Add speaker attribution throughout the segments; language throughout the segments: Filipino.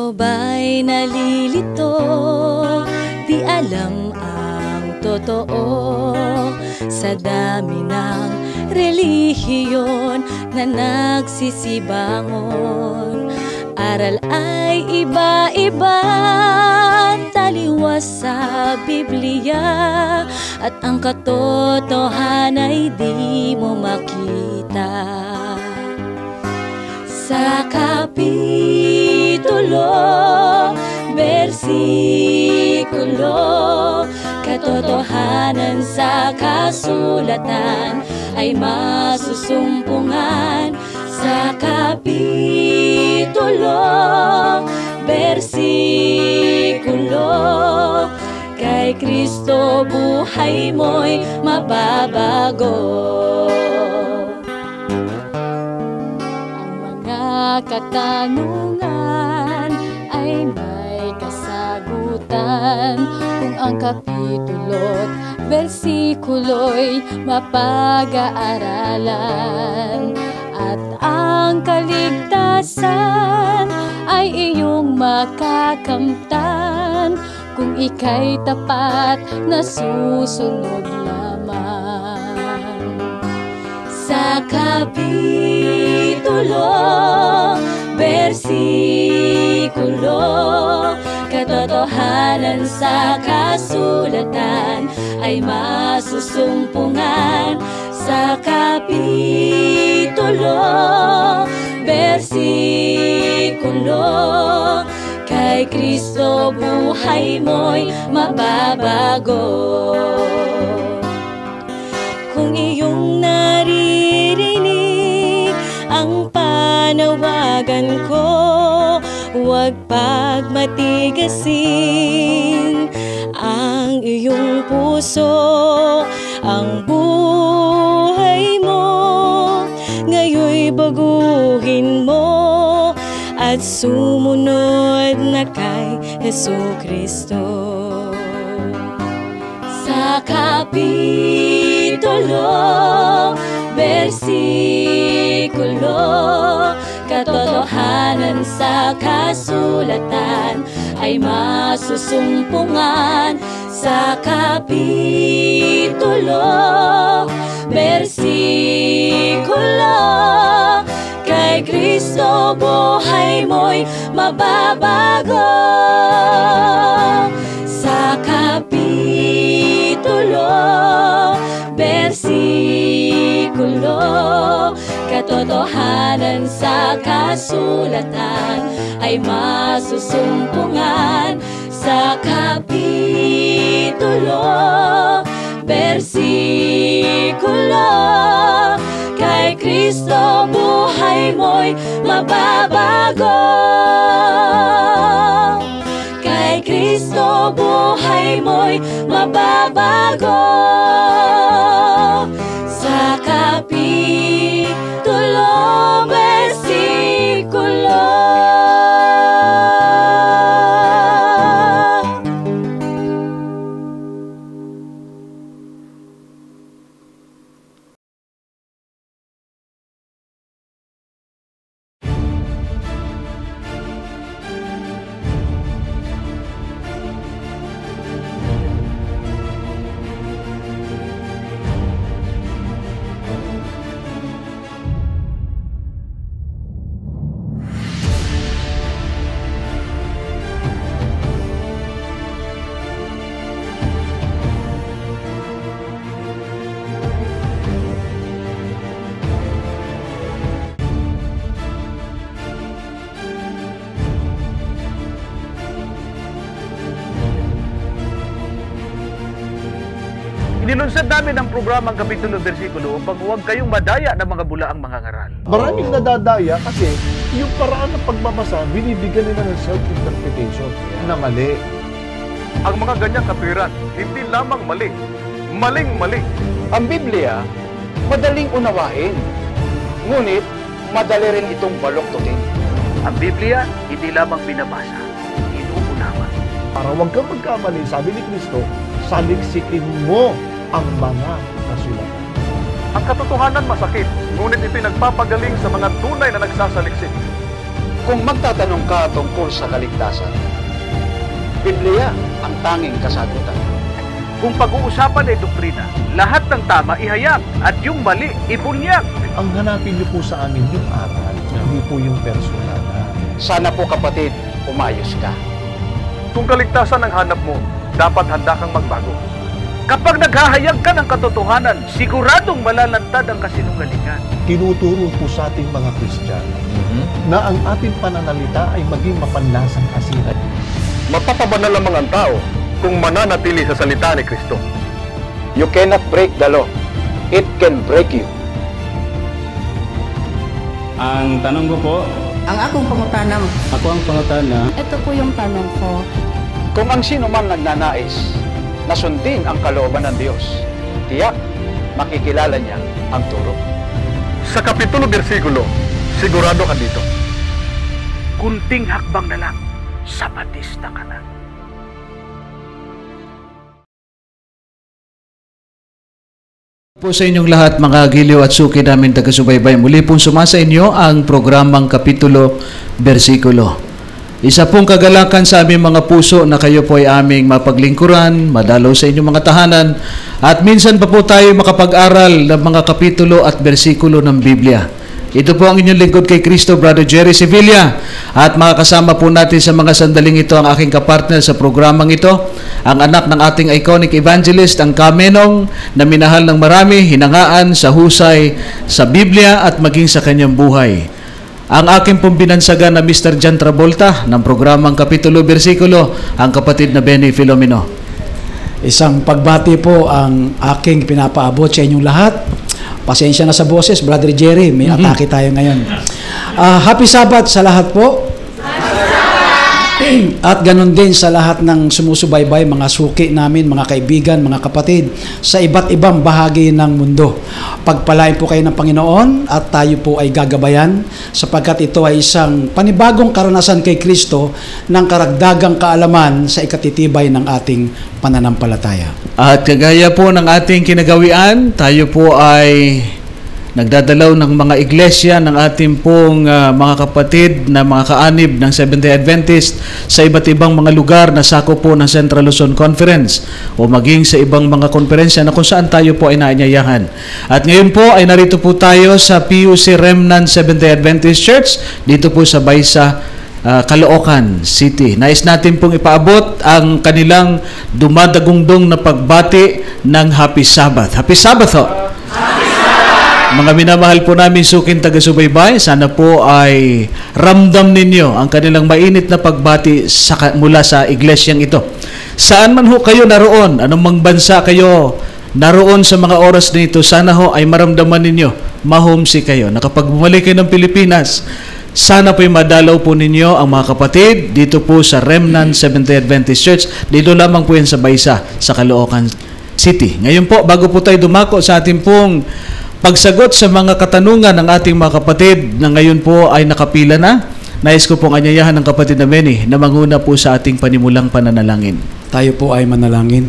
Speaker 1: Ikaw ba'y nalilito? Di alam ang totoo sa dami ng relihiyon na nagsisibangon. Aral ay iba-iba, taliwas sa Biblia, at ang katotohanan ay di mo makita. Sa kapitulo, bersikulo, katotohanan sa kasulatan ay masusumpungan. Sa kapitulo, bersikulo, kay Kristo buhay mo'y mababago. Katanungan ay may kasagutan kung ang kapitulo't bersikulo'y mapag-aaralan, at ang kaligtasan ay iyong makakamtan kung ika'y tapat na susunod lamang. Sa kapitulo, bersikulo, katotohanan sa kasulatan ay masusumpungan. Sa kapitulo, bersikulo, kay Kristo buhay mo'y mababago. Kung iyong naririnig ang panawagan ko, huwag pagmatigasin ang iyong puso. Ang buhay mo ngayon'y baguhin mo at sumunod na kay Jesucristo. Sa kapitulo, bersikulo, katotohanan sa kasulatan ay masusumpungan. Sa kapitulo, bersikulo, kay Kristo buhay mo'y mababago. Sa kapitulo, bersikulo, katotohanan sa kasulatan ay masusumpungan. Sa kapitulo, bersikulo, kay Kristo buhay mo'y mababago. Kay Kristo buhay mo'y mababago. Sa kapitulo, bersikulo.
Speaker 2: Inilunsad namin ang programang Kapitulo Bersikulo upang huwag kayong madaya ng mga bulaang mga ngaral.
Speaker 3: Maraming nadadaya kasi yung paraan ng pagbabasa, binibigyan nila ng self-interpretation na mali.
Speaker 2: Ang mga ganyang katwiran, hindi lamang mali, maling-mali.
Speaker 4: Ang Biblia, madaling unawain, ngunit madali rin itong baluktutin.
Speaker 2: Ang Biblia, hindi lamang binabasa, inuunawa.
Speaker 3: Para huwag kang magkamali, sabi ni Kristo, saliksikin mo ang mga kasulatan.
Speaker 2: Ang katotohanan masakit, ngunit ito'y nagpapagaling sa mga tunay na nagsasaliksik.
Speaker 4: Kung magtatanong ka tungkol sa kaligtasan, Biblia ang tanging kasagutan.
Speaker 2: Kung pag-uusapan ay doktrina, lahat ng tama ihayag at yung mali ibunyag.
Speaker 3: Ang hanapin niyo po sa amin yung aral, hindi po yung personal.
Speaker 4: Sana po kapatid, umayos ka.
Speaker 2: Kung kaligtasan ang hanap mo, dapat handa kang magbago. Kapag naghahayag ka ng katotohanan, siguradong malalantad ang kasinungalingan.
Speaker 3: Tinuturo po sa ating mga Kristiyano na ang ating pananalita ay maging mapanlasang asin.
Speaker 2: Mapapabanal lamang ang tao kung mananatili sa salita ni Kristo.
Speaker 4: You cannot break the law. It can break you.
Speaker 5: Ang tanong ko po,
Speaker 6: Ang akong pangutanang,
Speaker 5: ako ang pangutana,
Speaker 1: Ito po yung tanong ko.
Speaker 4: Kung ang sino man nagnanais na sundin ang kalooban ng Diyos, tiyak makikilala niya ang turo.
Speaker 2: Sa kapitulo bersikulo, sigurado ka dito. Kunting hakbang na lang, sabatista ka na.
Speaker 7: Po sa inyong lahat mga giliw at suki namin taga-subaybay, muli pong sumasa inyo ang programang Kapitulo Bersikulo. Isa pong kagalakan sa aming mga puso na kayo po ay aming mapaglingkuran, madalaw sa inyong mga tahanan, at minsan pa po tayo makapag-aral ng mga kapitulo at bersikulo ng Biblia. Ito po ang inyong lingkod kay Cristo, Brother Jerry Sevilla. At makakasama po natin sa mga sandaling ito ang aking kapartner sa programang ito, ang anak ng ating iconic evangelist, ang Kamenong, na minahal ng marami, hinangaan sa husay sa Biblia at maging sa kanyang buhay. Ang aking pong binansagan na Mr. John Travolta ng programang Kapitulo Bersikulo, ang kapatid na Benny Filomeno.
Speaker 8: Isang pagbati po ang aking pinapaabot sa inyong lahat. Pasensya na sa boses, Brother Jerry, may atake tayo ngayon. Happy Sabbath sa lahat po. At ganun din sa lahat ng sumusubaybay, mga suki namin, mga kaibigan, mga kapatid, sa iba't ibang bahagi ng mundo. Pagpalain po kayo ng Panginoon at tayo po ay gagabayan sapagkat ito ay isang panibagong karanasan kay Kristo ng karagdagang kaalaman sa ikatitibay ng ating pananampalataya. At kagaya po ng ating kinagawian, tayo po ay nagdadalaw ng mga iglesia ng ating pong mga kapatid na mga kaanib ng Seventh-day Adventist sa iba't ibang mga lugar na sakop po ng Central Luzon Conference o maging sa ibang mga konferensya na kung saan tayo po ay naanyayahan. At ngayon po ay narito po tayo sa PUC Remnant Seventh-day Adventist Church dito po sa Baysa, Caloocan City. Nais natin pong ipaabot ang kanilang dumadagungdong na pagbati ng Happy Sabbath. Happy Sabbath ho! Mga minamahal po namin suking taga-subaybay, sana po ay ramdam ninyo ang kanilang mainit na pagbati mula sa iglesyang ito. Saan man ho kayo naroon, anumang bansa kayo naroon sa mga oras na ito, sana ho ay maramdaman ninyo, ma-homesick kayo. Nakapag bumalik kayo ng Pilipinas, sana po'y madalaw po ninyo ang mga kapatid dito po sa Remnant Seventh-day Adventist Church. Dito lamang po yan sa Baysa, sa Caloocan City. Ngayon po, bago po tayo dumako sa ating pong pagsagot sa mga katanungan ng ating mga kapatid na ngayon po ay nakapila na, nais ko pong anyayahan ng kapatid na Benny na manguna po sa ating panimulang pananalangin. Tayo po ay manalangin.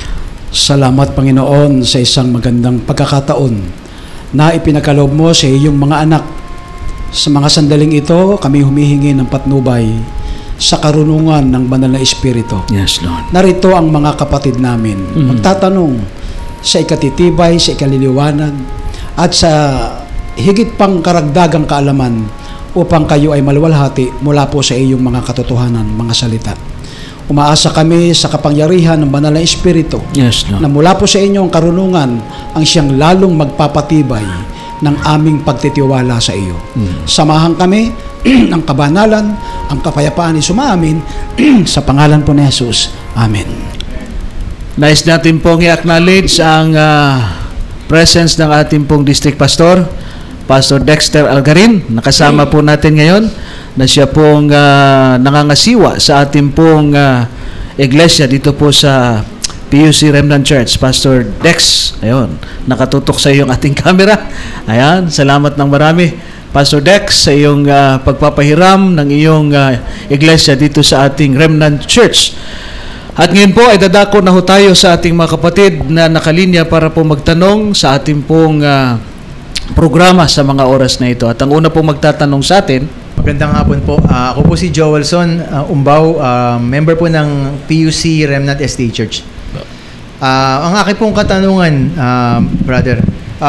Speaker 8: Salamat Panginoon sa isang magandang pagkakataon na ipinagkaloob mo sa iyong mga anak. Sa mga sandaling ito, kami humihingi ng patnubay sa karunungan ng Banal na Espiritu.
Speaker 7: Yes, Lord.
Speaker 8: Narito ang mga kapatid namin. Magtatanong sa ikatitibay, sa ikaliliwanag, at sa higit pang karagdagang kaalaman upang kayo ay maluwalhati mula po sa iyong mga katotohanan, mga salita. Umaasa kami sa kapangyarihan ng Banal na Espiritu,
Speaker 7: yes, Lord,
Speaker 8: na mula po sa inyong karunungan ang siyang lalong magpapatibay ng aming pagtitiwala sa iyo. Samahan kami ng kabanalan, ang kapayapaan ay sumaamin sa pangalan po ni Jesus. Amen.
Speaker 7: Nais natin pong i-acknowledge ang presence ng ating pong district pastor, Pastor Dexter Algarin. Nakasama po natin ngayon na siya pong nangangasiwa sa ating pong iglesia dito po sa PUC Remnant Church. Pastor Dex, ayun, nakatutok sa iyong ating camera. Ayan, salamat ng marami, Pastor Dex, sa iyong pagpapahiram ng iyong iglesia dito sa ating Remnant Church. At ngayon po ay dadako na ho tayo sa ating mga kapatid na nakalinya para po magtanong sa ating pong programa sa mga oras na ito. At ang una pong magtatanong sa atin,
Speaker 6: Magandang hapon po. Ako po si Joelson Umbaw, member po ng PUC Remnant Estate Church. Ang aking pong katanungan, brother,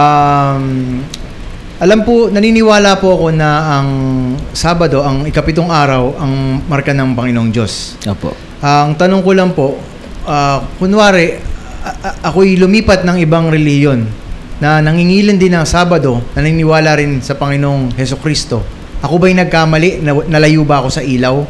Speaker 6: alam po, naniniwala po ako na ang Sabado, ang ikapitong araw, ang marka ng Panginoong Diyos.
Speaker 7: Opo.
Speaker 6: Ang tanong ko lang po, kunwari, ako'y lumipat ng ibang reliyon na nangingilin din ng Sabado, naniniwala rin sa Panginoong Hesukristo. Ako ba'y nagkamali? Nalayo ba ako sa ilaw?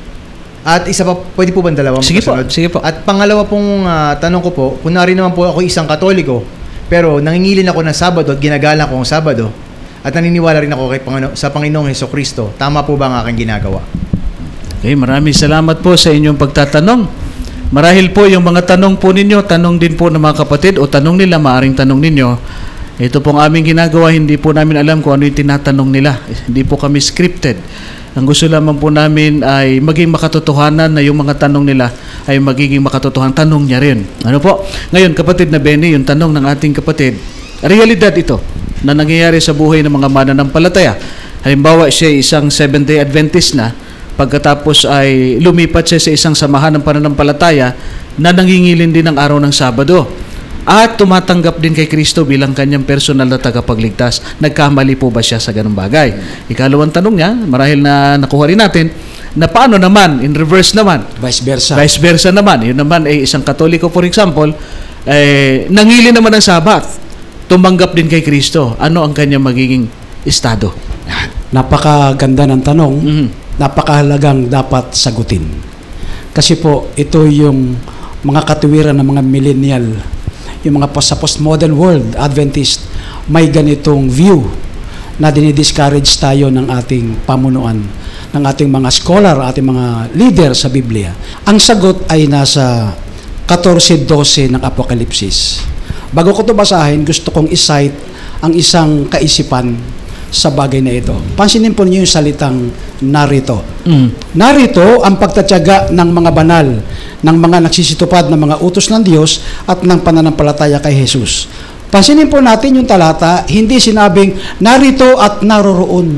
Speaker 6: At isa pa, pwede po ba dalawang
Speaker 7: Sige po,
Speaker 6: kasunod?
Speaker 7: sige po.
Speaker 6: At pangalawa pong tanong ko po, kunwari naman po ako isang Katoliko, pero nangingilin ako ng Sabado at ginagalang ko ang Sabado, at naniniwala rin ako sa Panginoong Hesukristo. Tama po ba ang aking ginagawa?
Speaker 7: Okay, maraming salamat po sa inyong pagtatanong. Marahil po yung mga tanong po ninyo, tanong din po ng mga kapatid o tanong nila, maaring tanong ninyo. Ito pong aming ginagawa, hindi po namin alam kung ano yung tinatanong nila. Hindi po kami scripted. Ang gusto lamang po namin ay maging makatotohanan na yung mga tanong nila ay magiging makatotohanan. Tanong niya rin. Ano po? Ngayon, kapatid na Benny, yung tanong ng ating kapatid, realidad ito na nangyayari sa buhay ng mga mananampalataya. Halimbawa, siya isang Seventh-day Adventist na, pagkatapos ay lumipat siya sa isang samahan ng pananampalataya na nangingilin din ng araw ng Sabado. At tumatanggap din kay Kristo bilang kanyang personal na tagapagligtas. Nagkamali po ba siya sa ganung bagay? Ikalawang tanong niya, marahil na nakuha rin natin, na paano naman, in reverse naman,
Speaker 8: Vice versa.
Speaker 7: vice versa naman, yun naman ay isang Katoliko for example, nangili naman ng Sabat, tumanggap din kay Kristo. Ano ang kanyang magiging estado?
Speaker 8: Napakaganda ng tanong.
Speaker 7: Mhm.
Speaker 8: Napakahalagang dapat sagutin. Kasi po, ito yung mga katuwiran ng mga millennial, yung mga sa postmodern world, Adventist, may ganitong view na dinidiscourage tayo ng ating pamunuan, ng ating mga scholar, ating mga leader sa Biblia. Ang sagot ay nasa 14:12 ng Apokalipsis. Bago ko ito basahin, gusto kong i-cite ang isang kaisipan sa bagay na ito. Pansinin po niyo yung salitang narito. Narito ang pagtatyaga ng mga banal, ng mga nagsisitupad ng mga utos ng Diyos at ng pananampalataya kay Jesus. Pansinin po natin yung talata, hindi sinabing narito at naroroon.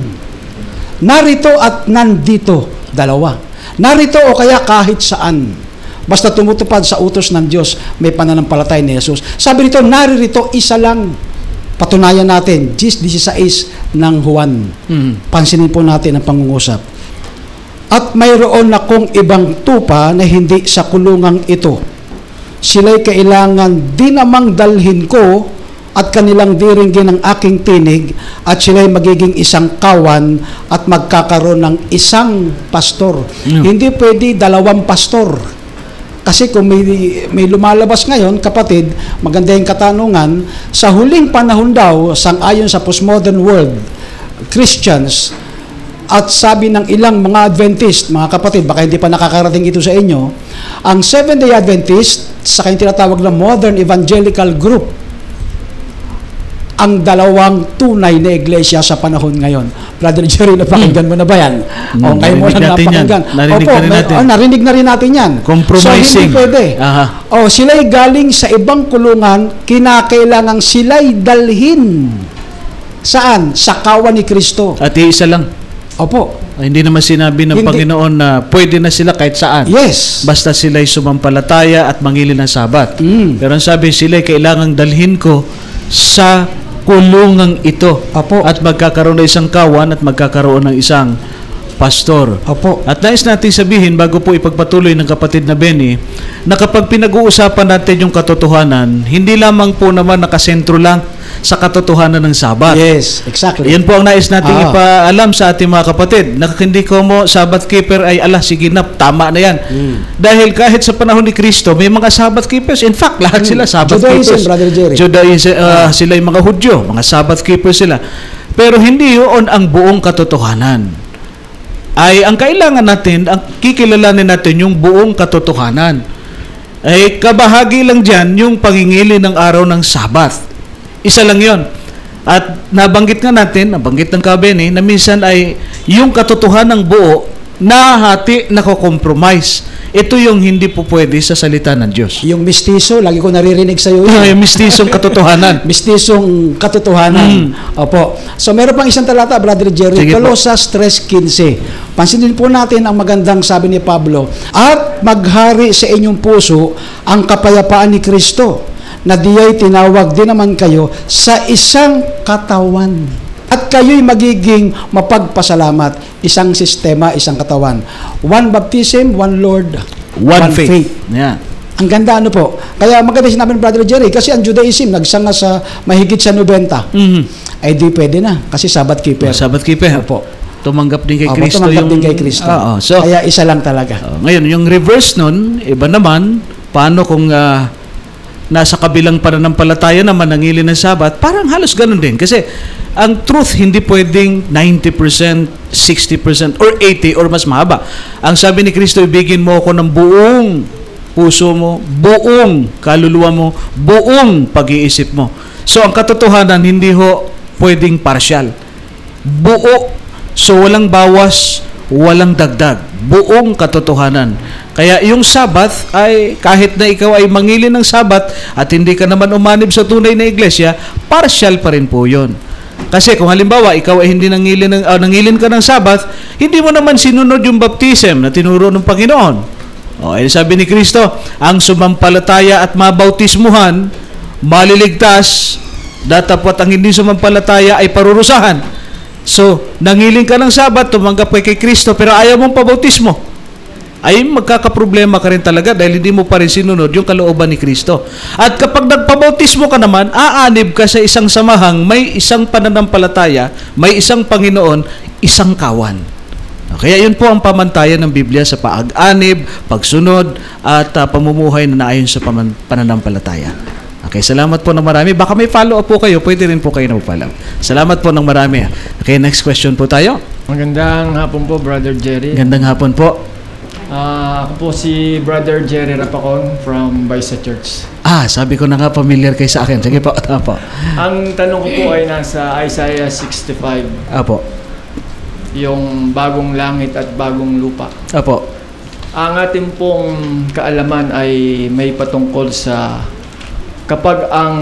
Speaker 8: Narito at nandito, dalawa. Narito o kaya kahit saan. Basta tumutupad sa utos ng Diyos, may pananampalataya ni Jesus. Sabi nito, naririto, isa lang. Patunayan natin, 16 ng Juan. Pansinin po natin ang pangungusap. At mayroon akong ibang tupa na hindi sa kulungang ito. Sila'y kailangan din namang dalhin ko at kanilang diringgin ang aking tinig at sila'y magiging isang kawan at magkakaroon ng isang pastor. Hindi pwede dalawang pastor. Kasi kung may lumalabas ngayon, kapatid, maganda yung katanungan, sa huling panahon daw, sang-ayon sa postmodern world, Christians, at sabi ng ilang mga Adventist, mga kapatid, baka hindi pa nakakarating ito sa inyo, ang Seventh-day Adventist, sa kanyang tinatawag na modern evangelical group, ang dalawang tunay na iglesia sa panahon ngayon. Brother Jerry, napakinggan mo na ba yan? O kayo mo lang napakinggan. Narinig na rin natin yan.
Speaker 7: Compromising.
Speaker 8: So, hindi pwede. O, sila'y galing sa ibang kulungan, kinakailangang sila'y dalhin. Saan? Sa kawan ni Kristo.
Speaker 7: At iisa lang.
Speaker 8: Opo.
Speaker 7: Hindi naman sinabi ng Panginoon na pwede na sila kahit saan.
Speaker 8: Yes.
Speaker 7: Basta sila'y sumampalataya at mangili ng Sabat. Pero ang sabi, sila'y kailangang dalhin ko sa kulungang ito.
Speaker 8: Opo.
Speaker 7: At magkakaroon ng isang kawan at magkakaroon ng isang pastor.
Speaker 8: Opo.
Speaker 7: At nais natin sabihin, bago po ipagpatuloy ng kapatid na Benny, na kapag pinag-uusapan natin yung katotohanan, hindi lamang po naman nakasentro lang sa katotohanan ng Sabat.
Speaker 8: Yes, exactly.
Speaker 7: Yan po ang nais natin ipaalam sa ating mga kapatid. Hindi ko mo Sabbath keeper ay sige na, tama na yan. Dahil kahit sa panahon ni Kristo, may mga Sabbath keepers. In fact, lahat sila Sabbath
Speaker 8: Judaism,
Speaker 7: keepers.
Speaker 8: Brother Jerry.
Speaker 7: Judaism, sila yung mga Hudyo, mga Sabbath keepers sila. Pero hindi yun ang buong katotohanan. Ay ang kailangan natin, ang kikilalanin natin yung buong katotohanan. Ay kabahagi lang dyan yung pangingili ng araw ng Sabbath. Isa lang yon. At nabanggit nga natin, nabanggit ng Kabeni, na minsan ay yung katotohanan ng buo, nahati, nako-compromise. Ito yung hindi po pwede sa salita ng Diyos.
Speaker 8: Yung mistiso, lagi ko naririnig sa iyo.
Speaker 7: Yung mistisong katotohanan.
Speaker 8: Mistisong katotohanan. Opo. So meron pang isang talata, Brother Jerry.
Speaker 7: Sige po.
Speaker 8: Colosas 3:15. Pansinin po natin ang magandang sabi ni Pablo. At maghari sa inyong puso ang kapayapaan ni Kristo, na diya'y tinawag din naman kayo sa isang katawan. At kayo'y magiging mapagpasalamat. Isang sistema, isang katawan. One baptism, one Lord,
Speaker 7: One faith. Yeah.
Speaker 8: Ang ganda ano po. Kaya maganda sinabi ng Brother Jerry, kasi ang Judaism nagsanga sa mahigit sa 90. Ay di pwede na, kasi Sabbath keeper.
Speaker 7: Sabbath keeper.
Speaker 8: Opo.
Speaker 7: Tumanggap din kay Kristo.
Speaker 8: Tumanggap din kay Kristo.
Speaker 7: So,
Speaker 8: kaya isa lang talaga.
Speaker 7: Ngayon, yung reverse nun, iba naman, paano kung nasa kabilang pananampalataya naman nangili ng Sabat, parang halos ganun din. Kasi ang truth hindi pwedeng 90%, 60% or 80% or mas mahaba. Ang sabi ni Kristo, ibigin mo ako ng buong puso mo, buong kaluluwa mo, buong pag-iisip mo. So ang katotohanan hindi ho pwedeng partial. Buo. So walang bawas, walang dagdag. Buong katotohanan. Kaya yung Sabbath ay kahit na ikaw ay mangili ng Sabbath at hindi ka naman umanib sa tunay na iglesia, partial pa rin po yun. Kasi kung halimbawa ikaw ay hindi nangilin ka ng Sabbath, hindi mo naman sinunod yung baptism na tinuro ng Panginoon. Sabi ni Kristo, ang sumampalataya at mabautismuhan, maliligtas, datapwat ang hindi sumampalataya ay parurusahan. So, nangilin ka ng Sabbath, tumanggap ka kay Kristo, pero ayaw mong pabautismo, ay magkakaproblema ka rin talaga dahil hindi mo pa rin sinunod yung kalooban ni Kristo. At kapag nagpabautismo ka naman, aanib ka sa isang samahang, may isang pananampalataya, may isang Panginoon, isang kawan. Kaya yun po ang pamantayan ng Biblia sa paag-anib, pagsunod, at pamumuhay na naayon sa pananampalataya. Okay, salamat po ng marami. Baka may follow-up po kayo, pwede rin po kayo na follow. Salamat po ng marami. Okay, next question po tayo.
Speaker 9: Magandang hapon po, Brother Jerry.
Speaker 7: Magandang hapon po.
Speaker 9: Ako po si Brother Jerry Rapacon from Baisa Church.
Speaker 7: Sabi ko na nga familiar kayo sa akin. Sige po, po.
Speaker 9: Ang tanong ko po ay nasa Isaiah 65.
Speaker 7: Apo.
Speaker 9: Yung bagong langit at bagong lupa.
Speaker 7: Apo.
Speaker 9: Ang ating pong kaalaman ay may patungkol sa kapag ang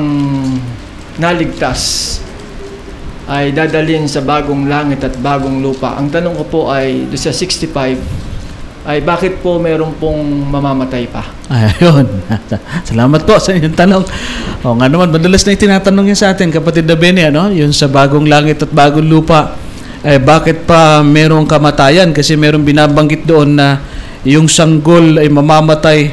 Speaker 9: naligtas ay dadalhin sa bagong langit at bagong lupa. Ang tanong ko po ay doon sa 65 ay bakit po meron pong mamamatay pa?
Speaker 7: Ayun. Salamat po sa inyong tanong. Nga naman, madalas na itinatanong yan sa atin, kapatid na Benny, yung sa bagong langit at bagong lupa. Bakit pa merong kamatayan? Kasi merong binabanggit doon na yung sanggol ay mamamatay.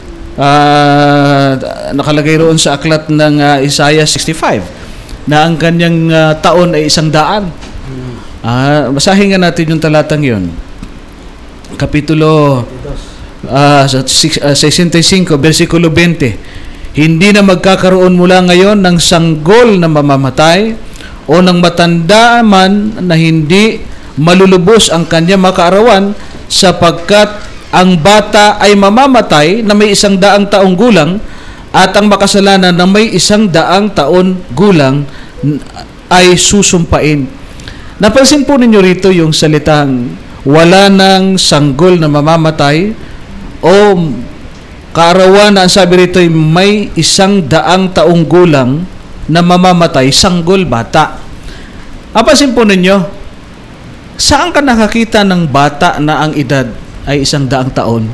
Speaker 7: Nakalagay roon sa aklat ng Isaiah 65 na ang kanyang taon ay 100. Basahin nga natin yung talatang yun. Kapitulo 65, versikulo 20. Hindi na magkakaroon mula ngayon ng sanggol na mamamatay o ng matanda man na hindi malulubos ang kanyang makaarawan, sapagkat ang bata ay mamamatay na may 100 taong gulang at ang makasalanan na may 100 taon gulang ay susumpain. Napansin po ninyo rito yung salitang wala ng sanggol na mamamatay o kaarawan na ang sabi rito ay may 100 taong gulang na mamamatay, sanggol, bata. Napansin po ninyo, saan ka nakakita ng bata na ang edad ay 100 taon?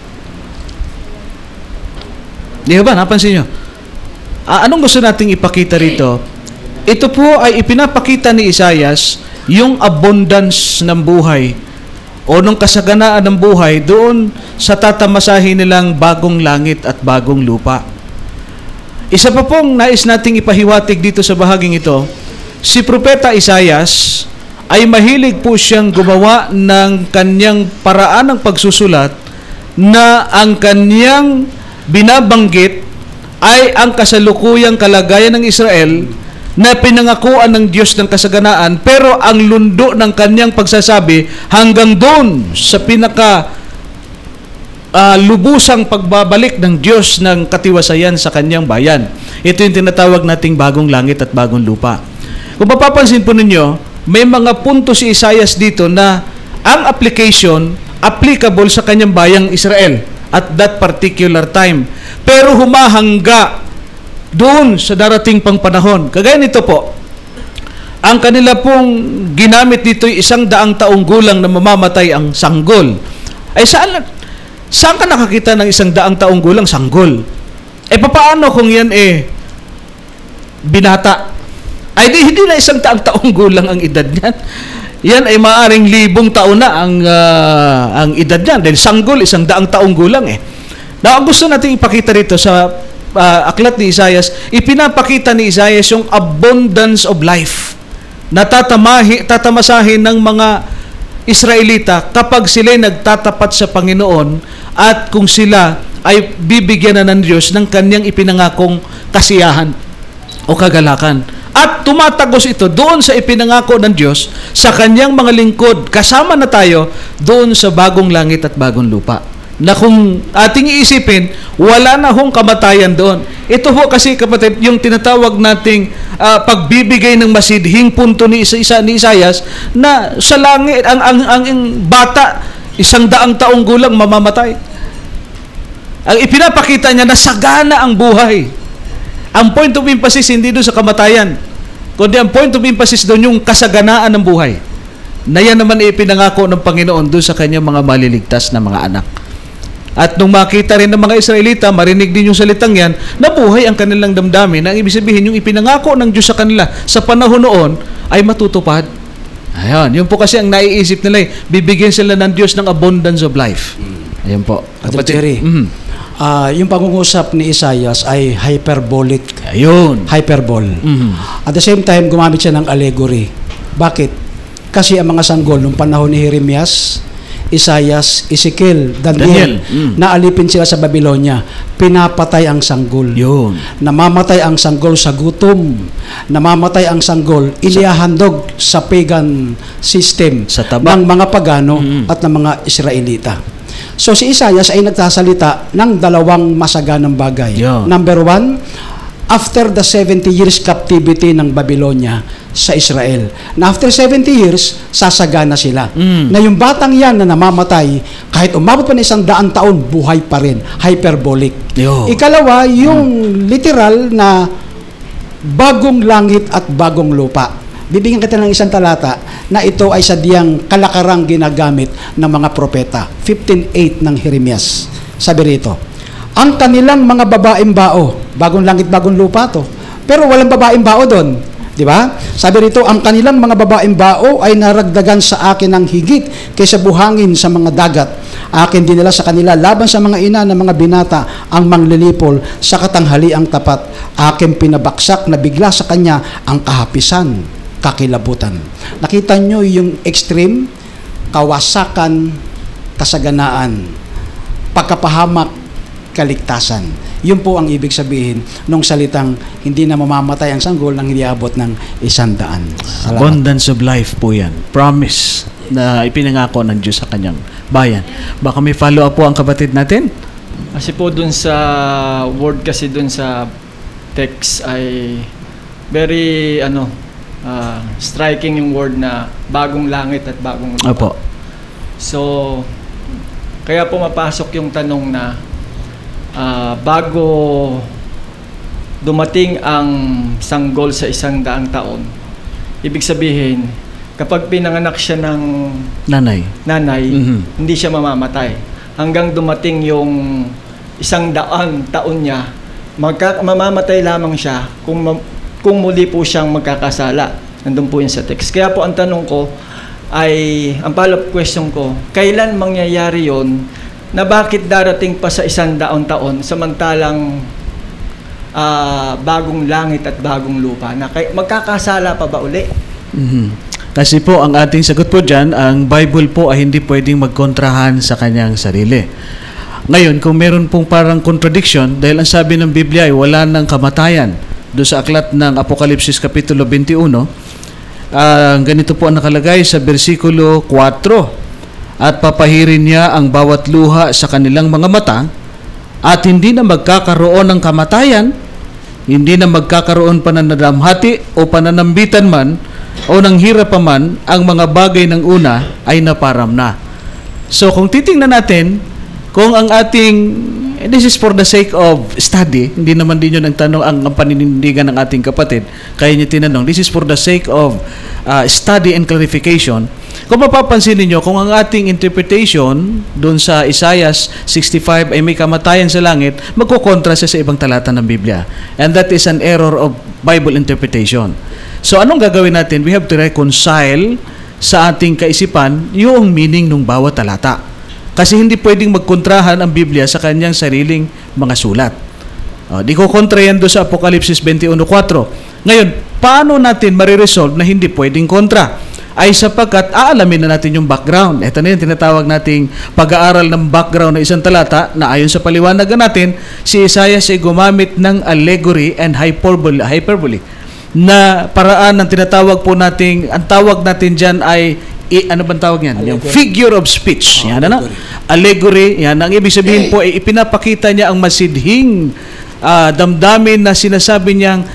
Speaker 7: Di ba? Napansin nyo? Anong gusto nating ipakita rito? Ito po ay ipinapakita ni Isaias yung abundance ng buhay o nung kasaganaan ng buhay doon sa tatamasahin nilang bagong langit at bagong lupa. Isa pa pong nais nating ipahiwatig dito sa bahaging ito, si Propeta Isaias ay mahilig po siyang gumawa ng kanyang paraan ng pagsusulat na ang kanyang binabanggit ay ang kasalukuyang kalagayan ng Israel na pinangakuan ng Diyos ng kasaganaan, pero ang lundo ng kanyang pagsasabi hanggang doon sa pinaka lubusang pagbabalik ng Diyos ng katiwasayan sa kanyang bayan. Ito yung tinatawag nating bagong langit at bagong lupa. Kung mapapansin po ninyo, may mga punto si Isaias dito na ang application applicable sa kanyang bayang Israel. at that particular time. Pero humahangga doon sa darating pang panahon. Kagaya nito po, ang kanila pong ginamit dito ay 100 taong gulang na mamamatay ang sanggol. Ay saan ka nakakita ng 100 taong gulang sanggol? Papaano kung yan binata? Ay hindi na 100 taong gulang ang edad niyan. Yan ay maaring 1,000 taon na ang edad niyan. Dahil sanggol, 100 taong gulang Now, ang gusto natin ipakita rito sa aklat ni Isaias, ipinapakita ni Isaias yung abundance of life na tatamasahin ng mga Israelita kapag sila'y nagtatapat sa Panginoon at kung sila ay bibigyan na ng Diyos ng kanyang ipinangakong kasiyahan o kagalakan. At tumatagos ito doon sa ipinangako ng Diyos sa kanyang mga lingkod. Kasama na tayo doon sa bagong langit at bagong lupa. Na kung ating iisipin, wala na hong kamatayan doon. Ito po kasi, kapatid, yung tinatawag nating pagbibigay ng masidhing punto ni Isaias na sa langit, ang bata, 100 taong gulang mamamatay. Ang ipinapakita niya na sagana ang buhay. Ang point of emphasis hindi doon sa kamatayan, kundi ang point of emphasis doon yung kasaganaan ng buhay. Na yan naman ipinangako ng Panginoon doon sa kanyang mga maliligtas na mga anak. At nung makita rin ng mga Israelita, marinig din yung salitang yan, nabuhay ang kanilang damdamin. Ang ibig sabihin, yung ipinangako ng Diyos sa kanila sa panahon noon ay matutupad. Ayun, yun po kasi ang naiisip nila, bibigyan sila ng Diyos ng abundance of life. Ayun po.
Speaker 8: Jerry, yung pangungusap ni Isaias ay hyperbolic.
Speaker 7: Ayun.
Speaker 8: Hyperbole. At the same time, gumamit siya ng allegory. Bakit? Kasi ang mga sanggol nung panahon ni Jeremias, Isaias, Ezekiel, Daniel. Naalipin sila sa Babylonia. Pinapatay ang sanggol.
Speaker 7: Yun.
Speaker 8: Namamatay ang sanggol sa gutom. Namamatay ang sanggol, inihahandog sa pagan system
Speaker 7: sa taba
Speaker 8: ng mga pagano at ng mga Israelita. So si Isaias ay nagsasalita ng 2 masaganang bagay.
Speaker 7: Yeah.
Speaker 8: Number 1, after the 70 years captivity ng Babylonia sa Israel. Na after 70 years, sasagana sila. Na yung batang yan na namamatay, kahit umabot pa na 100 taon, buhay pa rin. Hyperbolic.
Speaker 7: Yo.
Speaker 8: Ikalawa, yung literal na bagong langit at bagong lupa. Bibigyan kita ng isang talata na ito ay sadyang kalakarang ginagamit ng mga propeta. 15:8 ng Jeremias. Sabi rito, ang kanilang mga babaeng bao, bagong langit, bagong lupa to, pero walang babaeng bao doon. Di ba? Sabi rito, ang kanilang mga babaeng bao ay naragdagan sa akin ng higit kaysa buhangin sa mga dagat. Akin din nila sa kanila laban sa mga ina ng mga binata ang manglilipol sa katanghaliang tapat. Akin pinabaksak na bigla sa kanya ang kahapisan, kakilabutan. Nakita nyo yung extreme, kawasakan, kasaganaan, pagkapahamak, kaligtasan. Yun po ang ibig sabihin nung salitang hindi na mamamatay ang sanggol nang hindi abot ng 100. Salamat.
Speaker 7: Abundance of life po yan. Promise na ipinangako ng Diyos sa kanyang bayan. Baka may follow-up po ang kapatid natin?
Speaker 9: Kasi po dun sa word kasi dun sa text ay very striking yung word na bagong langit at bagong lupa.
Speaker 7: Opo.
Speaker 9: So, kaya pumapasok yung tanong na bago dumating ang sanggol sa 100 taon, ibig sabihin, kapag pinanganak siya ng nanay, hindi siya mamamatay. Hanggang dumating yung 100 taon niya, mamamatay lamang siya kung muli po siyang magkakasala. Nandun po yun sa text. Kaya po ang tanong ko ay, ang follow-up question ko, kailan mangyayari yon na bakit darating pa sa 100 taon samantalang bagong langit at bagong lupa na magkakasala pa ba uli?
Speaker 7: Kasi po ang ating sagot po dyan, ang Bible po ay hindi pwedeng magkontrahan sa kanyang sarili. Ngayon, kung meron pong parang contradiction, dahil ang sabi ng Biblia ay wala ng kamatayan, doon sa aklat ng Apokalipsis Kapitulo 21, ganito po ang nakalagay sa versikulo 4, at papahirin niya ang bawat luha sa kanilang mga mata at hindi na magkakaroon ng kamatayan, hindi na magkakaroon pananadamhati o pananambitan man o ng hirap pa man, ang mga bagay ng una ay naparam na. So kung titingnan natin, kung ang ating, this is for the sake of study, hindi naman din yun ang tanong, ang paninindigan ng ating kapatid, kaya niya tinanong, this is for the sake of study and clarification. Kung mapapansin niyo, kung ang ating interpretation doon sa Isaiah 65 ay may kamatayan sa langit, magkukontra siya sa ibang talata ng Biblia. And that is an error of Bible interpretation. So anong gagawin natin? We have to reconcile sa ating kaisipan yung meaning ng bawat talata. Kasi hindi pwedeng magkontrahan ang Biblia sa kanyang sariling mga sulat. Di ko kontra yan doon sa Apokalipsis 21:4. Ngayon, paano natin mariresolve na hindi pwedeng kontra? Ay sapagkat aalamin na natin yung background. Ito na yung tinatawag nating pag-aaral ng background ng isang talata na ayon sa paliwanagan natin, si Isaiah ay gumamit ng allegory and hyperbole na paraan ng tinatawag po nating, ang tawag natin dyan ay ano bang tawag yan? Yung figure of speech. Yan na. Allegory. Yan. Ang ibig sabihin po ay ipinapakita niya ang masidhing damdamin na sinasabi niyang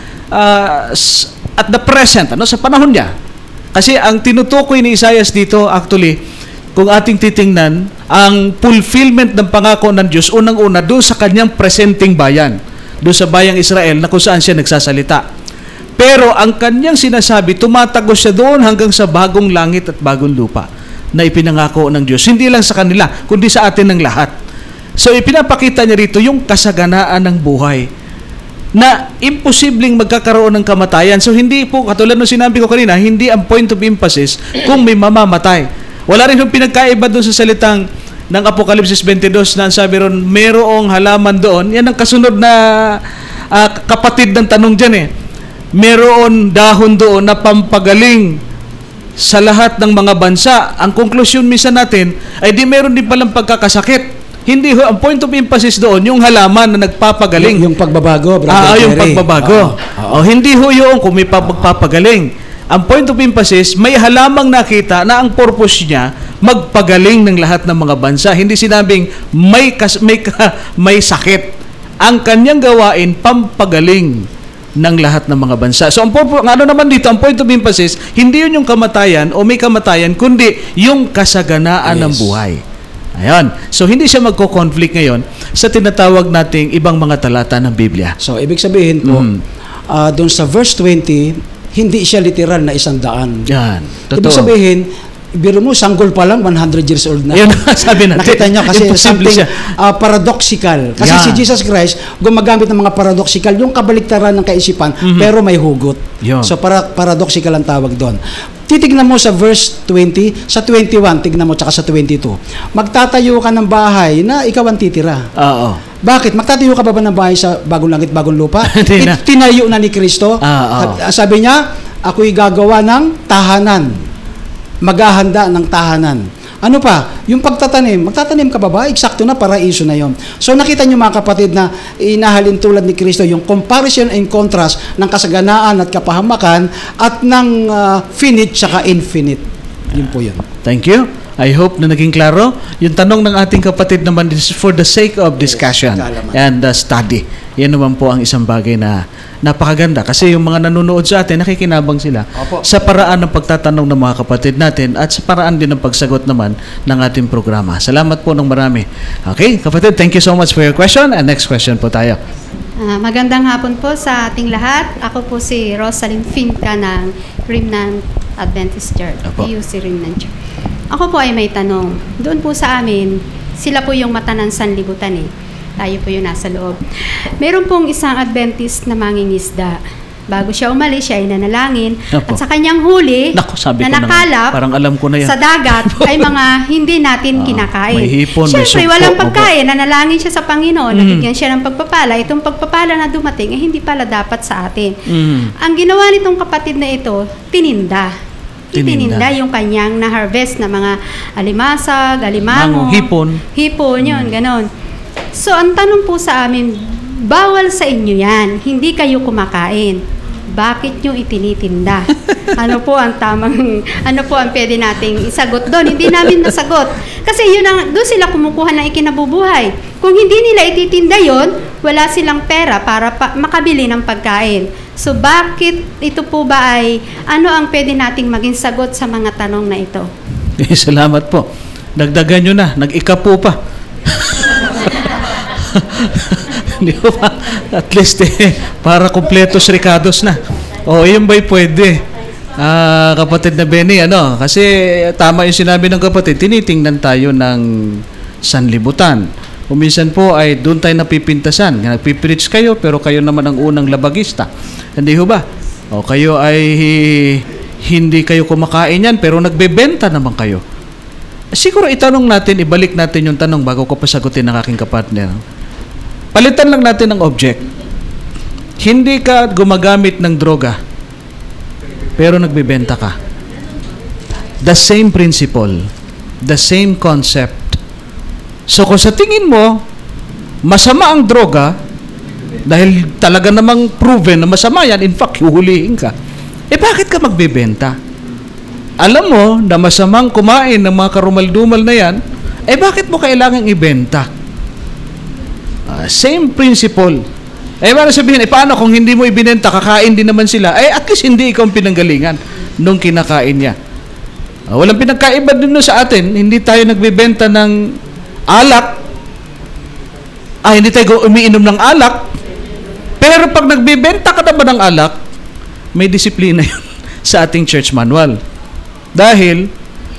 Speaker 7: at the present, sa panahon niya. Kasi ang tinutukoy ni Isaiah dito, actually, kung ating titingnan, ang fulfillment ng pangako ng Diyos, unang-una, doon sa kanyang presenting bayan, doon sa bayang Israel, na kung saan siya nagsasalita. Pero ang kanyang sinasabi, tumatagos siya doon hanggang sa bagong langit at bagong lupa na ipinangako ng Diyos. Hindi lang sa kanila, kundi sa atin ng lahat. So ipinapakita niya rito yung kasaganaan ng buhay na imposibleng magkakaroon ng kamatayan. So hindi po, katulad ng sinabi ko kanina, hindi ang point of emphasis kung may mamamatay. Wala rin yung pinagkaiba doon sa salitang ng Apokalipsis 22 na sabi ron, merong halaman doon. Yan ang kasunod na kapatid ng tanong dyan eh. Meron dahon doon na pampagaling sa lahat ng mga bansa. Ang konklusyon minsan natin ay di meron din palang pagkakasakit. Hindi ho, ang point of emphasis doon, yung halaman na nagpapagaling.
Speaker 8: Yung pagbabago, brother.
Speaker 7: Yung pagbabago. Hindi ho yung kung may pagpapagaling. Ang point of emphasis, may halamang nakita na ang purpose niya, magpagaling ng lahat ng mga bansa. Hindi sinabing may sakit. Ang kanyang gawain, pampagaling ng lahat ng mga bansa. So, ang naman dito, ang point of emphasis, hindi yun yung kamatayan o may kamatayan, kundi yung kasaganaan ng buhay. Ayan. So, hindi siya magko-conflict ngayon sa tinatawag nating ibang mga talata ng Biblia.
Speaker 8: So, ibig sabihin po, doon sa verse 20, hindi siya literal na 100.
Speaker 7: Yan. Totoo.
Speaker 8: Ibig sabihin, biro mo, sanggol pa lang, 100 years old na.
Speaker 7: Yan, sabi natin.
Speaker 8: Nakita niya kasi something
Speaker 7: siya.
Speaker 8: Paradoxical. Kasi si Jesus Christ, gumagamit ng mga paradoxical, yung kabaliktaran ng kaisipan, pero may hugot. Yun. So, paradoxical ang tawag doon. Titignan mo sa verse 20, sa 21, tignan mo, tsaka sa 22. Magtatayo ka ng bahay na ikaw ang titira.
Speaker 7: Oo.
Speaker 8: Bakit? Magtatayo ka ba ng bahay sa bagong langit, bagong lupa? Tinayo na ni Kristo. Sabi niya, ako'y gagawa ng tahanan. Maghahanda ng tahanan. Ano pa? Yung pagtatanim. Magtatanim ka ba? Eksakto na, paraiso na yon. So nakita niyo mga kapatid na inahalin tulad ni Kristo yung comparison and contrast ng kasaganaan at kapahamakan at ng finite saka infinite. Yun po yun.
Speaker 7: Thank you. I hope na naging klaro. Yung tanong ng ating kapatid naman is for the sake of discussion and study. Yan naman po ang isang bagay na napakaganda. Kasi yung mga nanonood sa atin, nakikinabang sila sa paraan ng pagtatanong ng mga kapatid natin at sa paraan din ng pagsagot naman ng ating programa. Salamat po ng marami. Okay, kapatid, thank you so much for your question. And next question po tayo.
Speaker 10: Magandang hapon po sa ating lahat. Ako po si Rosalyn Finca ng Remnant Adventist Church, PUC Remnant Church. Ako po ay may tanong. Doon po sa amin, sila po yung mata ng sanlibutan eh. Tayo po yung nasa loob. Meron pong isang Adventist na mangingisda. Bago siya umalis, siya ay nanalangin. At sa kanyang huli, na nakalap
Speaker 7: parang alam ko na yan.
Speaker 10: sa dagat ay mga hindi natin kinakain.
Speaker 7: May hipon,
Speaker 10: Siyempre, walang pagkain. Nanalangin siya sa Panginoon. Nabigyan siya ng pagpapala. Itong pagpapala na dumating ay hindi pala dapat sa atin. Ang ginawa nitong kapatid na ito, tininda yung kanyang na-harvest na mga alimasag, alimango, hipon, yun, ganon. So, ang tanong po sa amin, bawal sa inyo yan, hindi kayo kumakain. Bakit nyo itinitinda? Ano po ang pwede nating isagot doon? Hindi namin nasagot. Kasi doon sila kumukuha ng ikinabubuhay. Kung hindi nila ititinda yon, wala silang pera para makabili ng pagkain. So, bakit ito po ba ay, ano ang pwede nating maging sagot sa mga tanong na ito?
Speaker 7: Salamat po. Dagdagan nyo na. Nag-ika po pa. Di ba? At least para kompletos ricados na. Yun ba'y pwede? Kapatid na Benny, kasi tama yung sinabi ng kapatid, tinitingnan tayo ng sanlibutan. Minsan po ay doon tayo napipintasan. Nagpipreach kayo, pero kayo naman ang unang labagista. Hindi ho ba? Kayo ay hindi kayo kumakain yan, pero nagbebenta naman kayo. Siguro itanong natin, ibalik natin yung tanong bago ko pasagutin ng aking kapartner. Palitan lang natin ng object. Hindi ka gumagamit ng droga, pero nagbebenta ka. The same principle, the same concept. So kung sa tingin mo, masama ang droga, dahil talaga namang proven na masama yan, in fact, huhulihin ka, bakit ka magbebenta? Alam mo na masamang kumain ng mga karumal-dumal na yan, bakit mo kailangang ibenta? Same principle. Para sabihin, paano kung hindi mo ibinenta, kakain din naman sila? At least hindi ikaw ang pinanggalingan nung kinakain niya. Walang pinagkaiba din sa atin. Hindi tayo nagbebenta ng alak. Hindi tayo umiinom ng alak. Pero pag nagbebenta ka naman ng alak, may disiplina yun sa ating church manual. Dahil,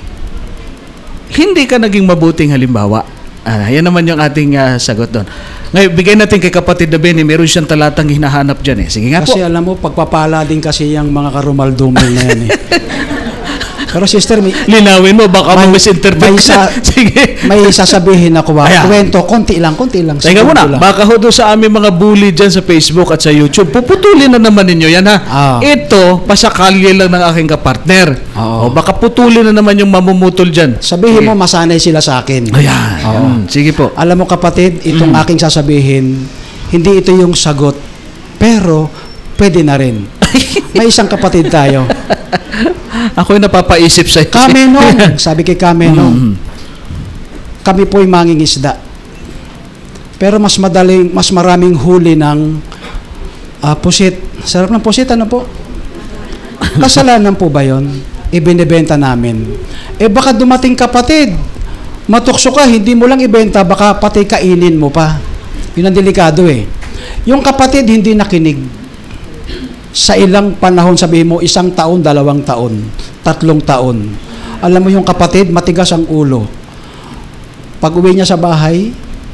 Speaker 7: hindi ka naging mabuting halimbawa. Yan naman yung ating sagot doon. Ngayon, bigay natin kay kapatid na Benny, meron siyang talatang hinahanap dyan. Sige nga
Speaker 8: kasi
Speaker 7: po.
Speaker 8: Alam mo, pagpapala din kasi yung mga karumal-dumal na yan Pero sister,
Speaker 7: linawin mo, baka misinterpret ka. Sige.
Speaker 8: May sasabihin ako kwento, konti lang.
Speaker 7: Teka muna, baka ho doon sa aming mga bully dyan sa Facebook at sa YouTube, puputulin na naman ninyo yan Ito, pasakalye lang ng aking kapartner. Baka putulin na naman yung mamumutol dyan.
Speaker 8: Sabihin mo, masanay sila sa akin.
Speaker 7: Ayan. Sige po.
Speaker 8: Alam mo kapatid, itong aking sasabihin, hindi ito yung sagot, pero pwede na rin. May isang kapatid tayo.
Speaker 7: Ako'y napapaisip sa iyo.
Speaker 8: Kamenong, sabi kay Kamenong, kami po'y mangingisda. Pero mas maraming huli ng pusit. Sarap ng pusit, ano po? Kasalanan po ba yun? Ibinibenta namin. Baka dumating kapatid, matukso ka, hindi mo lang ibenta, baka pati kainin mo pa. Yun ang delikado Yung kapatid hindi nakinig. Sa ilang panahon, sabihin mo, 1 taon, 2 taon, 3 taon. Alam mo yung kapatid, matigas ang ulo. Pag uwi niya sa bahay,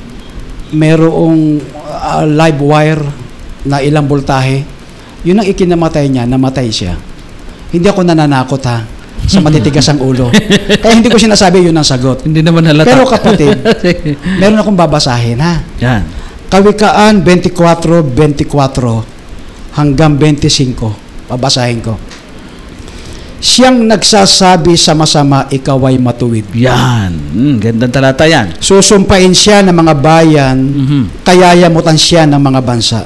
Speaker 8: merong live wire na ilang voltahe. Yun ang ikinamatay niya, namatay siya. Hindi ako nananakot sa matitigas ang ulo. Kaya hindi ko sinasabi yun ang sagot.
Speaker 7: Hindi naman halata.
Speaker 8: Pero kapatid, meron akong babasahin
Speaker 7: Yan.
Speaker 8: Kawikaan 24:24 hanggang 25. Babasahin ko. Siyang nagsasabi sa masama, ikaw ay matuwid.
Speaker 7: Yan. Gandang talata yan.
Speaker 8: Susumpain siya ng mga bayan, kayayamutan siya ng mga bansa.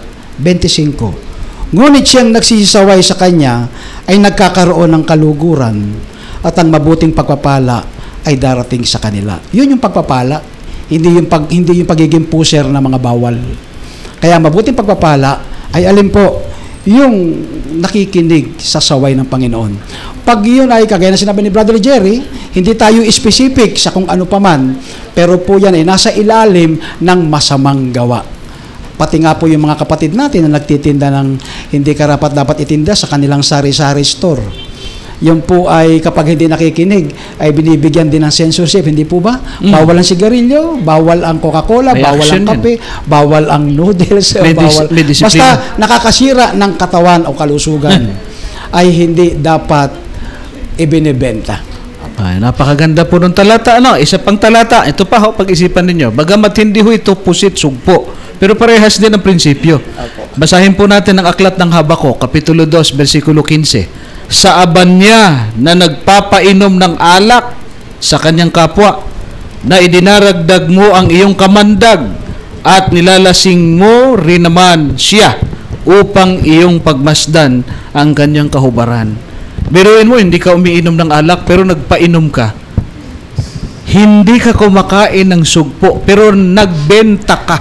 Speaker 8: 25. Ngunit siyang nagsisaway sa kanya ay nagkakaroon ng kaluguran at ang mabuting pagpapala ay darating sa kanila. Yun yung pagpapala. Hindi yung pagiging puser na mga bawal. Kaya mabuting pagpapala ay alin po, yung nakikinig sa saway ng Panginoon. Pag yun ay, kagaya na sinabi ni Brother Jerry, hindi tayo specific sa kung ano paman, pero po yan ay nasa ilalim ng masamang gawa. Pati nga po yung mga kapatid natin na nagtitinda ng hindi karapat-dapat itinda sa kanilang sari-sari store. Yun po ay kapag hindi nakikinig, ay binibigyan din ng censorship, hindi po ba? Bawal ang sigarilyo, bawal ang Coca-Cola, bawal ang kape, bawal ang noodles, bawal. Basta nakakasira ng katawan o kalusugan ay hindi dapat ibinibenta.
Speaker 7: Napakaganda po ng talata. Isa pang talata, ito pa pag-isipan ninyo. Bagamat hindi ho ito pusit, sugpo, pero parehas din ang prinsipyo. Basahin po natin ang aklat ng Habakuk, Kapitulo 2, versikulo 15. Sa aban niya na nagpapainom ng alak sa kanyang kapwa, na idinaragdag mo ang iyong kamandag at nilalasing mo rin naman siya upang iyong pagmasdan ang kanyang kahubaran. Biruin mo, hindi ka umiinom ng alak pero nagpainom ka. Hindi ka kumakain ng sugpo pero nagbenta ka.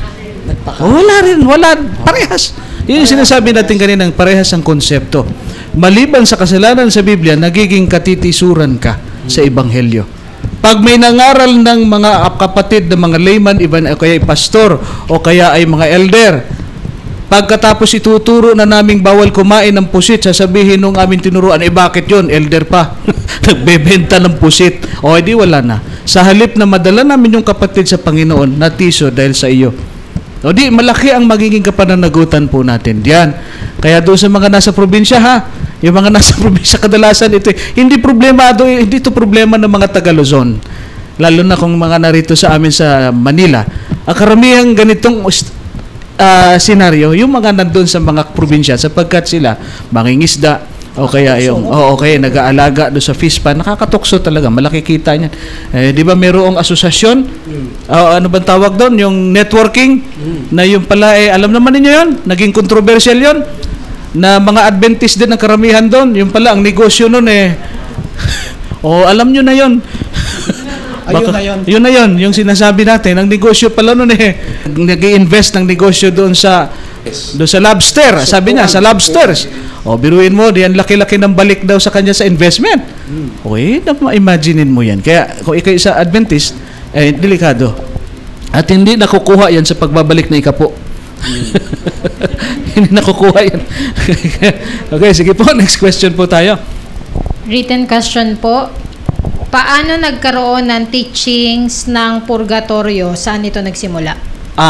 Speaker 7: Wala, parehas. Yun yung sinasabi natin kanina, parehas ang konsepto. Maliban sa kasalanan sa Biblia, nagiging katitisuran ka sa Ebanghelyo. Pag may nangaral ng mga kapatid ng mga layman, iba o kaya ay pastor o kaya ay mga elder, pagkatapos ituturo na naming bawal kumain ng pusit, sasabihin nung aming tinuruan, bakit yun? Elder pa. Nagbebenta ng pusit. O, edi wala na. Sa halip na madala namin yung kapatid sa Panginoon, natiso dahil sa iyo. O di, malaki ang magiging kapananagutan po natin diyan. Kaya doon sa mga nasa probinsya, yung mga nasa probinsya kadalasan ito, hindi ito problema ng mga taga Luzon. Lalo na kung mga narito sa amin sa Manila. Ang karamihang ganitong senaryo, yung mga nandun sa mga probinsya, sapagkat sila mangingisda, o kaya nag-aalaga doon sa fish pan, nakakatukso talaga, malaki kita niyan. Di ba mayroong asosasyon? Ano bang tawag doon? Yung networking, na yung pala, alam naman ninyo yun, naging controversial yun, na mga Adventist din ang karamihan doon, yung pala, ang negosyo noon alam nyo na yun. Yun na yun, yung sinasabi natin, ang negosyo pala noon nag-i-invest ng negosyo doon sa lobster. Sabi niya, sa lobsters. Biruin mo, diyan laki-laki ng balik daw sa kanya sa investment. Imaginein mo yan. Kaya kung ikaw sa Adventist, delikado. At hindi nakukuha yan sa pagbabalik na ikapo. Hindi nakukuha yan. Okay, sige po, next question po tayo.
Speaker 11: Written question po. Paano nagkaroon ng teachings ng purgatorio? Saan ito nagsimula?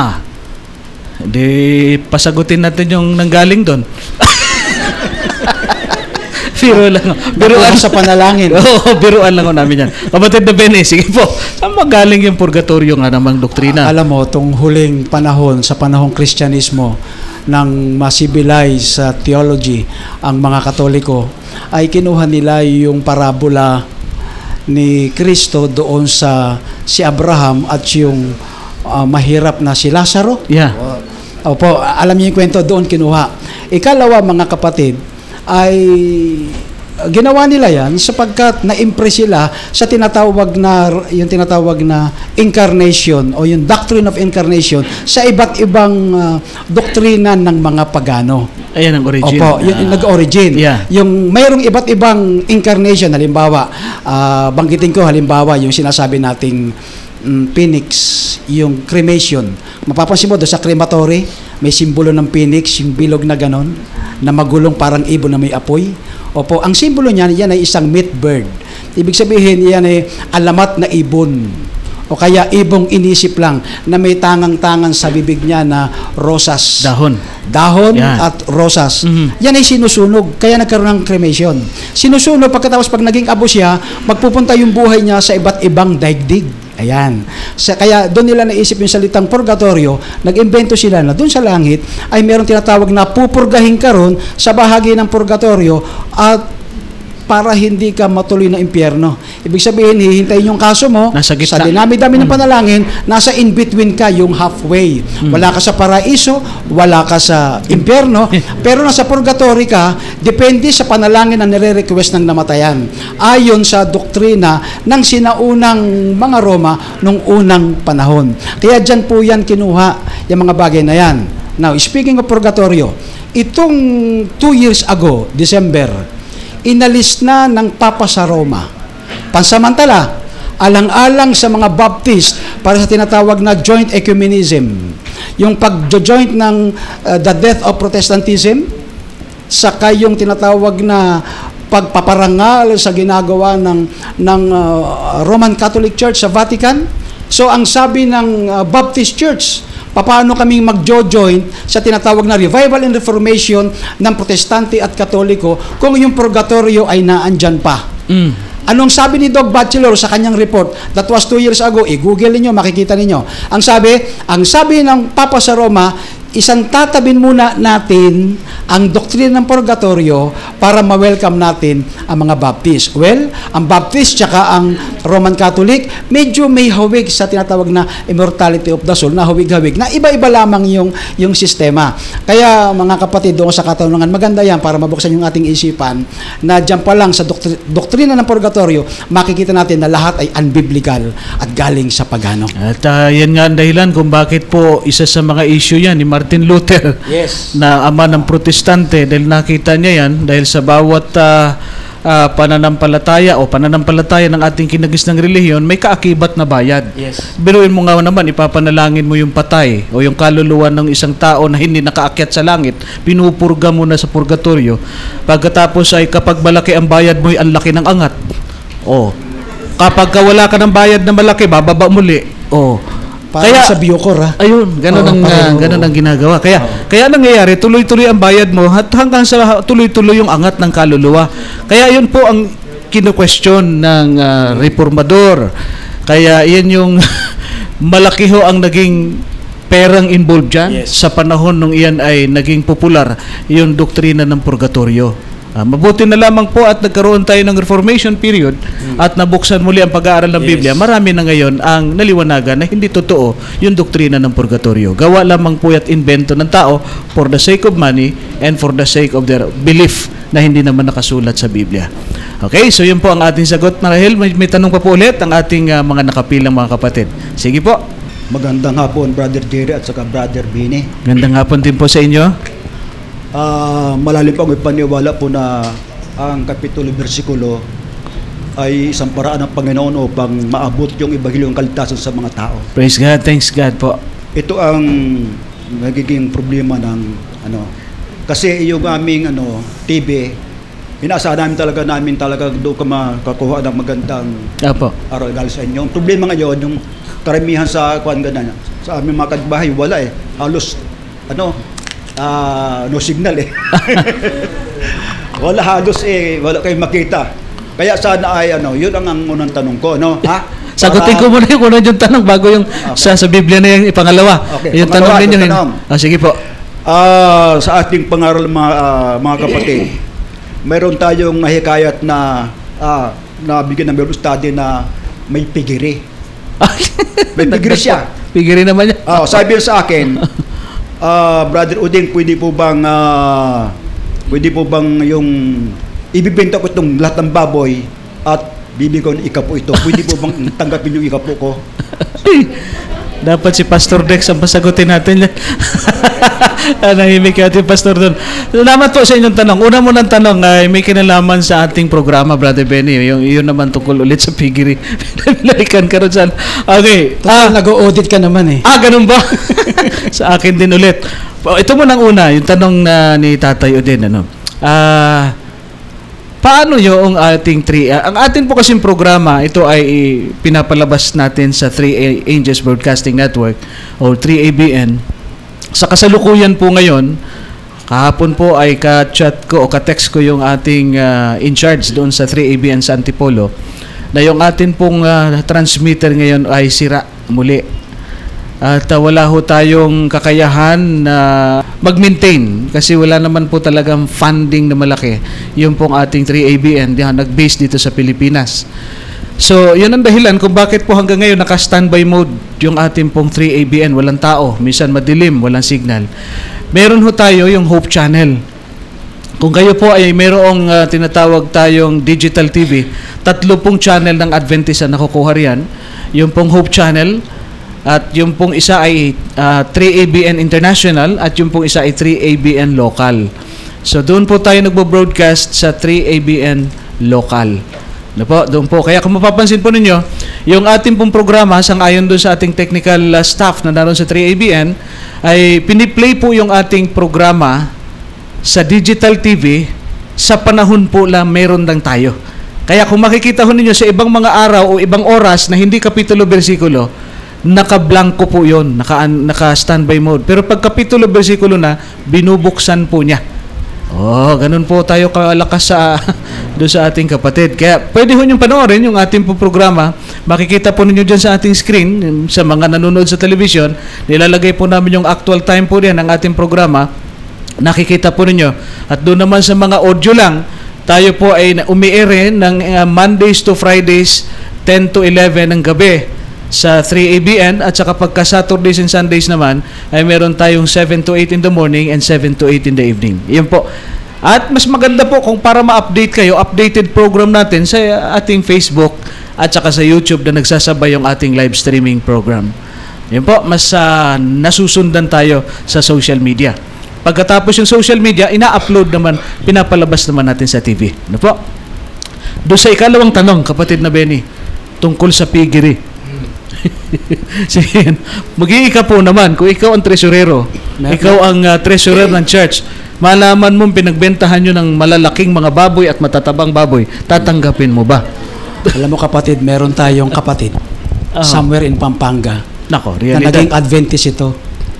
Speaker 7: Di pasagutin natin yung nanggaling doon. Biro lang. Biruan
Speaker 8: sa panalangin.
Speaker 7: Biruan lang namin yan. Kapatid na Bene, sige po. Saan magaling yung purgatorio nga namang doktrina?
Speaker 8: Alam mo, itong huling panahon, sa panahong Kristyanismo, ng ma-civilize theology, ang mga Katoliko, ay kinuha nila yung parabola ni Kristo doon sa si Abraham at yung mahirap na si Lazaro.
Speaker 7: Yeah.
Speaker 8: Opo, alam niyo yung kwento doon kinuha. Ikalawa, mga kapatid, ay ginawa nila yan sapagkat na-impress sila sa tinatawag na incarnation o yung doctrine of incarnation sa iba't ibang doktrina ng mga pagano.
Speaker 7: Ayan ang origin.
Speaker 8: Opo, yung nag-origin.
Speaker 7: Yeah.
Speaker 8: Yung mayroong iba't ibang incarnation, halimbawa, banggitin ko halimbawa yung sinasabi nating phoenix, yung cremation. Mapapansin mo doon sa crematory, may simbolo ng phoenix, yung bilog na ganon, na magulong parang ibon na may apoy. Opo, ang simbolo niyan, yan ay isang meat bird. Ibig sabihin, yan ay alamat na ibon. O kaya ibong inisip lang na may tangang-tangan sa bibig niya na rosas. Dahon yan. At rosas. Yan ay sinusunog. Kaya nagkaroon ng cremation. Sinusunog pagkatapos pag naging abo siya, magpupunta yung buhay niya sa iba't ibang daigdig. Ayan. Kaya doon nila naisip yung salitang purgatorio, nag-imbento sila na doon sa langit ay meron tinatawag na pupurgahin ka ron sa bahagi ng purgatorio at para hindi ka matuloy na impyerno. Ibig sabihin, hihintayin yung kaso mo, sa dinami-dami ng panalangin, nasa in-between ka, yung halfway. Wala ka sa paraiso, wala ka sa impyerno, pero nasa purgatory ka, depende sa panalangin na nire-request ng namatayan. Ayon sa doktrina ng sinaunang mga Roma nung unang panahon. Kaya dyan po yan kinuha yung mga bagay na yan. Now, speaking of purgatorio, itong 2 years ago, December, inalis na ng Papa sa Roma. Pansamantala, alang-alang sa mga Baptist para sa tinatawag na joint ecumenism. Yung pag-joint ng the death of Protestantism, saka yung tinatawag na pagpaparangal sa ginagawa ng Roman Catholic Church sa Vatican. So, ang sabi ng Baptist Church, paano kaming magjo-join sa tinatawag na revival and reformation ng Protestante at Katoliko kung yung purgatorio ay naandyan pa. Anong sabi ni Doug Batchelor sa kanyang report that was 2 years ago? I-google niyo, makikita niyo. Ang sabi ng Papa sa Roma, isang tatabin muna natin ang doktrina ng purgatorio para ma-welcome natin ang mga Baptist. Well, ang Baptist tsaka ang Roman Catholic, medyo may hawig sa tinatawag na immortality of the soul, na hawig-hawig, na iba-iba lamang yung sistema. Kaya mga kapatid, doon sa katanungan, maganda yan para mabuksan yung ating isipan na dyan pa lang sa doktrina ng purgatorio, makikita natin na lahat ay unbiblical at galing sa pagano.
Speaker 7: At yan nga ang dahilan kung bakit po isa sa mga issue yan ni Martin Luther,
Speaker 8: yes,
Speaker 7: na ama ng Protestante, dahil nakita niya yan dahil sa bawat pananampalataya o pananampalataya ng ating kinagisnang relihiyon, may kaakibat na bayad.
Speaker 9: Yes.
Speaker 7: Biruin mo nga naman, ipapanalangin mo yung patay o yung kaluluwa ng isang tao na hindi nakaakyat sa langit, pinupurga mo na sa purgatorio. Pagkatapos ay kapag malaki ang bayad mo, ang laki ng angat. Kapag wala ka ng bayad na malaki, bababa muli.
Speaker 8: Kaya sa Biocor,
Speaker 7: ayun, ganun ang ginagawa. Kaya nangyayari, tuloy-tuloy ang bayad mo at hanggang sa tuloy-tuloy yung angat ng kaluluwa. Kaya yun po ang kino-question ng reformador. Kaya yan yung malaki ho ang naging perang involved dyan. Sa panahon nung iyan ay naging popular yung doktrina ng purgatorio. Mabuti na lamang po at nagkaroon tayo ng Reformation period at nabuksan muli ang pag-aaral ng Biblia. Marami na ngayon ang naliwanagan na hindi totoo yung doktrina ng purgatorio. Gawa lamang po at invento ng tao for the sake of money and for the sake of their belief na hindi naman nakasulat sa Biblia. Okay, so yun po ang ating sagot. Marahil, may tanong pa po ulit ang ating mga nakapilang mga kapatid. Sige po.
Speaker 12: Magandang hapon, Brother Jerry at saka Brother Bini.
Speaker 7: Magandang hapon din po sa inyo.
Speaker 12: Malalim po ang ipaniwala po na ang kapitulo bersikulo ay isang paraan ng Panginoon upang maabot yung ibahilyong kaligtasan sa mga tao.
Speaker 7: Praise God, thanks God po.
Speaker 12: Ito ang nagiging problema ng kasi yung aming TV, inaasahan namin talaga doon ka makakuha ng magandang araw galing sa inyo. Ang problema ngayon, yung karamihan sa sa aming mga kadbahay, wala halos no signal wala halos wala kayong makita. Kaya sana ay yun ang unang tanong ko,
Speaker 7: Sagutin ko muna yung unang yung tanong bago yung sa Biblia na yung ipangalawa.
Speaker 12: Okay.
Speaker 7: Yung tanong ninyo. Sige po.
Speaker 12: Sa ating pangaral mga kapatid, mayroon tayong nahikayat na bigyan ng Bible study na may pigiri. May pigiri siya.
Speaker 7: Pigiri naman yan.
Speaker 12: Sabi sa akin, Brother Uding, pwede po bang yung ibibenta ko itong lahat ng baboy at bibigyan ikapo ito? Pwede po bang tanggapin yung ikapo ko?
Speaker 7: Dapat si Pastor Dex ang pasagutin natin. Nahimik natin Pastor doon. Salamat po sa inyong tanong. Una mo ng tanong ay may kinalaman sa ating programa, Brother Benny. Yun naman tungkol ulit sa pigiri. Pinalikan ka rin saan. Okay.
Speaker 8: Nag-audit ka naman
Speaker 7: ganun ba? Sa akin din ulit. Ito mo nang una, yung tanong na ni Tatay Odin. Paano yung ating ang atin po kasing programa, ito ay pinapalabas natin sa 3 Angels Broadcasting Network o 3ABN. Sa kasalukuyan po ngayon, kahapon po ay ka-chat ko o ka-text ko yung ating in charge doon sa 3ABN sa Antipolo na yung atin pong transmitter ngayon ay sira muli. At wala ho tayong kakayahan na mag-maintain kasi wala naman po talagang funding na malaki yung pong ating 3ABN nag-base dito sa Pilipinas. So, yun ang dahilan kung bakit po hanggang ngayon naka-standby mode yung ating pong 3ABN. Walang tao, minsan madilim, walang signal. Meron ho tayo yung Hope Channel. Kung kayo po ay mayroong tinatawag tayong digital TV, 3 pong channel ng Adventist na nakukuha riyan. Yung pong Hope Channel, at yung pong isa ay 3ABN International at yung pong isa ay 3ABN Local. So doon po tayo nagbo-broadcast sa 3ABN Local. Doon po. Kaya kung mapapansin po ninyo, yung ating pong programa, sang-ayon doon sa ating technical staff na naroon sa 3ABN, ay piniplay po yung ating programa sa digital TV sa panahon po lang meron lang tayo. Kaya kung makikita ho ninyo sa ibang mga araw o ibang oras na hindi kapitulo bersikulo, naka-blanco po yun, naka-standby mode. Pero pag kapitulo bersikulo na, binubuksan po niya. Ganun po tayo kalakas doon sa ating kapatid. Kaya pwede ho niyong panoorin yung ating po programa. Makikita po ninyo dyan sa ating screen, sa mga nanonood sa television, nilalagay po namin yung actual time po rin ng ating programa. Nakikita po ninyo. At doon naman sa mga audio lang, tayo po ay umiire ng Mondays to Fridays, 10 to 11 ng gabi sa 3ABN at saka pagka Saturdays and Sundays naman ay meron tayong 7 to 8 in the morning and 7 to 8 in the evening. Yan po. At mas maganda po kung para ma-update kayo, updated program natin sa ating Facebook at saka sa YouTube na nagsasabay yung ating live streaming program. Yan po, mas nasusundan tayo sa social media. Pagkatapos yung social media, ina-upload naman, pinapalabas naman natin sa TV. Ano po? Doon sa ikalawang tanong, kapatid na Benny, tungkol sa piggery. Sige, mag-iikapo naman kung ikaw ang tresurero, ikaw ang treasurer ng church, malaman mong pinagbentahan nyo ng malalaking mga baboy at matatabang baboy, tatanggapin mo ba?
Speaker 8: Alam mo kapatid, meron tayong kapatid somewhere in Pampanga na naging Adventist ito.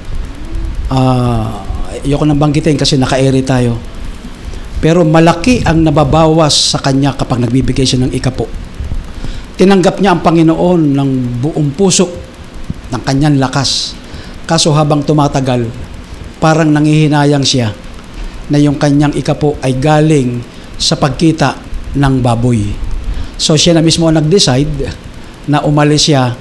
Speaker 8: Ayoko nang banggitin kasi naka-ere tayo. Pero malaki ang nababawas sa kanya kapag nagbibigay siya ng ikapo. Tinanggap niya ang Panginoon ng buong puso, ng kanyang lakas. Kaso habang tumatagal, parang nangihinayang siya na yung kanyang ikapo ay galing sa pagkita ng baboy. So siya na mismo nag-decide na umalis siya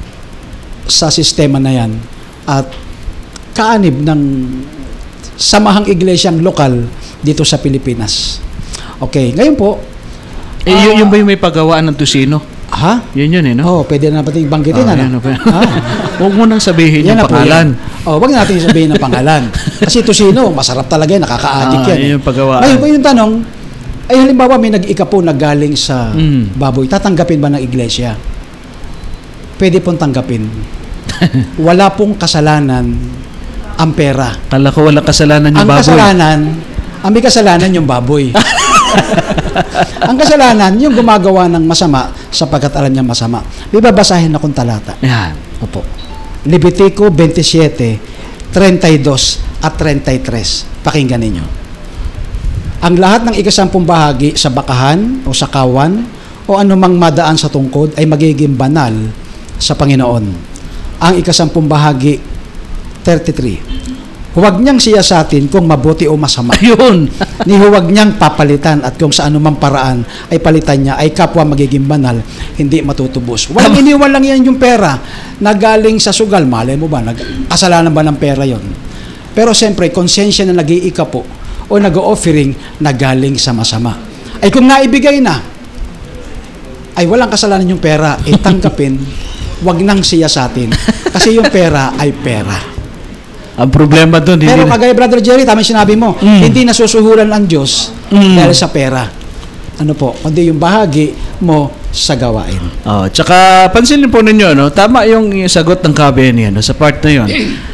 Speaker 8: sa sistema na yan at kaanib ng samahang iglesyang lokal dito sa Pilipinas. Okay, ngayon po,
Speaker 7: yun ba yung may pagawaan ng tusino?
Speaker 8: Ha?
Speaker 7: Yun eh, no?
Speaker 8: Oh, pwede na natin banggitin, ano?
Speaker 7: Huwag mo nang sabihin yung pangalan.
Speaker 8: Huwag natin sabihin ng pangalan. Kasi tusino, masarap talaga yan, nakaka-addict yan.
Speaker 7: Yung pagawaan.
Speaker 8: Ngayon po yung tanong, ay halimbawa may nag-ikapo na galing sa baboy, tatanggapin ba ng iglesia? Pwede pong tanggapin. Wala pong kasalanan ang pera.
Speaker 7: Kala ko walang kasalanan yung baboy.
Speaker 8: Ang may kasalanan yung baboy. Ang kasalanan, yung gumagawa ng masama sapagkat alam niya masama. Bibabasahin akong talata.
Speaker 7: Yan. Opo.
Speaker 8: Levitico 27, 32 at 33. Pakinggan ninyo. Ang lahat ng ikasampung bahagi sa bakahan o sa kawan o anumang madaan sa tungkod ay magiging banal sa Panginoon. Ang ikasampung bahagi, 33. Huwag niyang siyasatin kung mabuti o masama.
Speaker 7: Ayun.
Speaker 8: Ni huwag niyang papalitan at kung sa anumang paraan ay palitan niya ay kapwa magiging banal, hindi matutubos. Walang iniwan lang yan yung pera na galing sa sugal. Malay mo ba, kasalanan ba ng pera yon? Pero siyempre, konsensya na nag-iikapo o nag-offering na galing sa masama. Ay kung naibigay na, ay walang kasalanan yung pera, tanggapin, wag nang siyasatin. Kasi yung pera ay pera.
Speaker 7: Ang problema doon,
Speaker 8: pero kagaya Brother Jerry, tama sinabi mo, hindi nasusuhulan ang Diyos dahil sa pera. Ano po, kundi yung bahagi mo sa gawain.
Speaker 7: Tsaka pansinin po ninyo, no, tama yung sagot ng Kabeni, no, sa part na yun.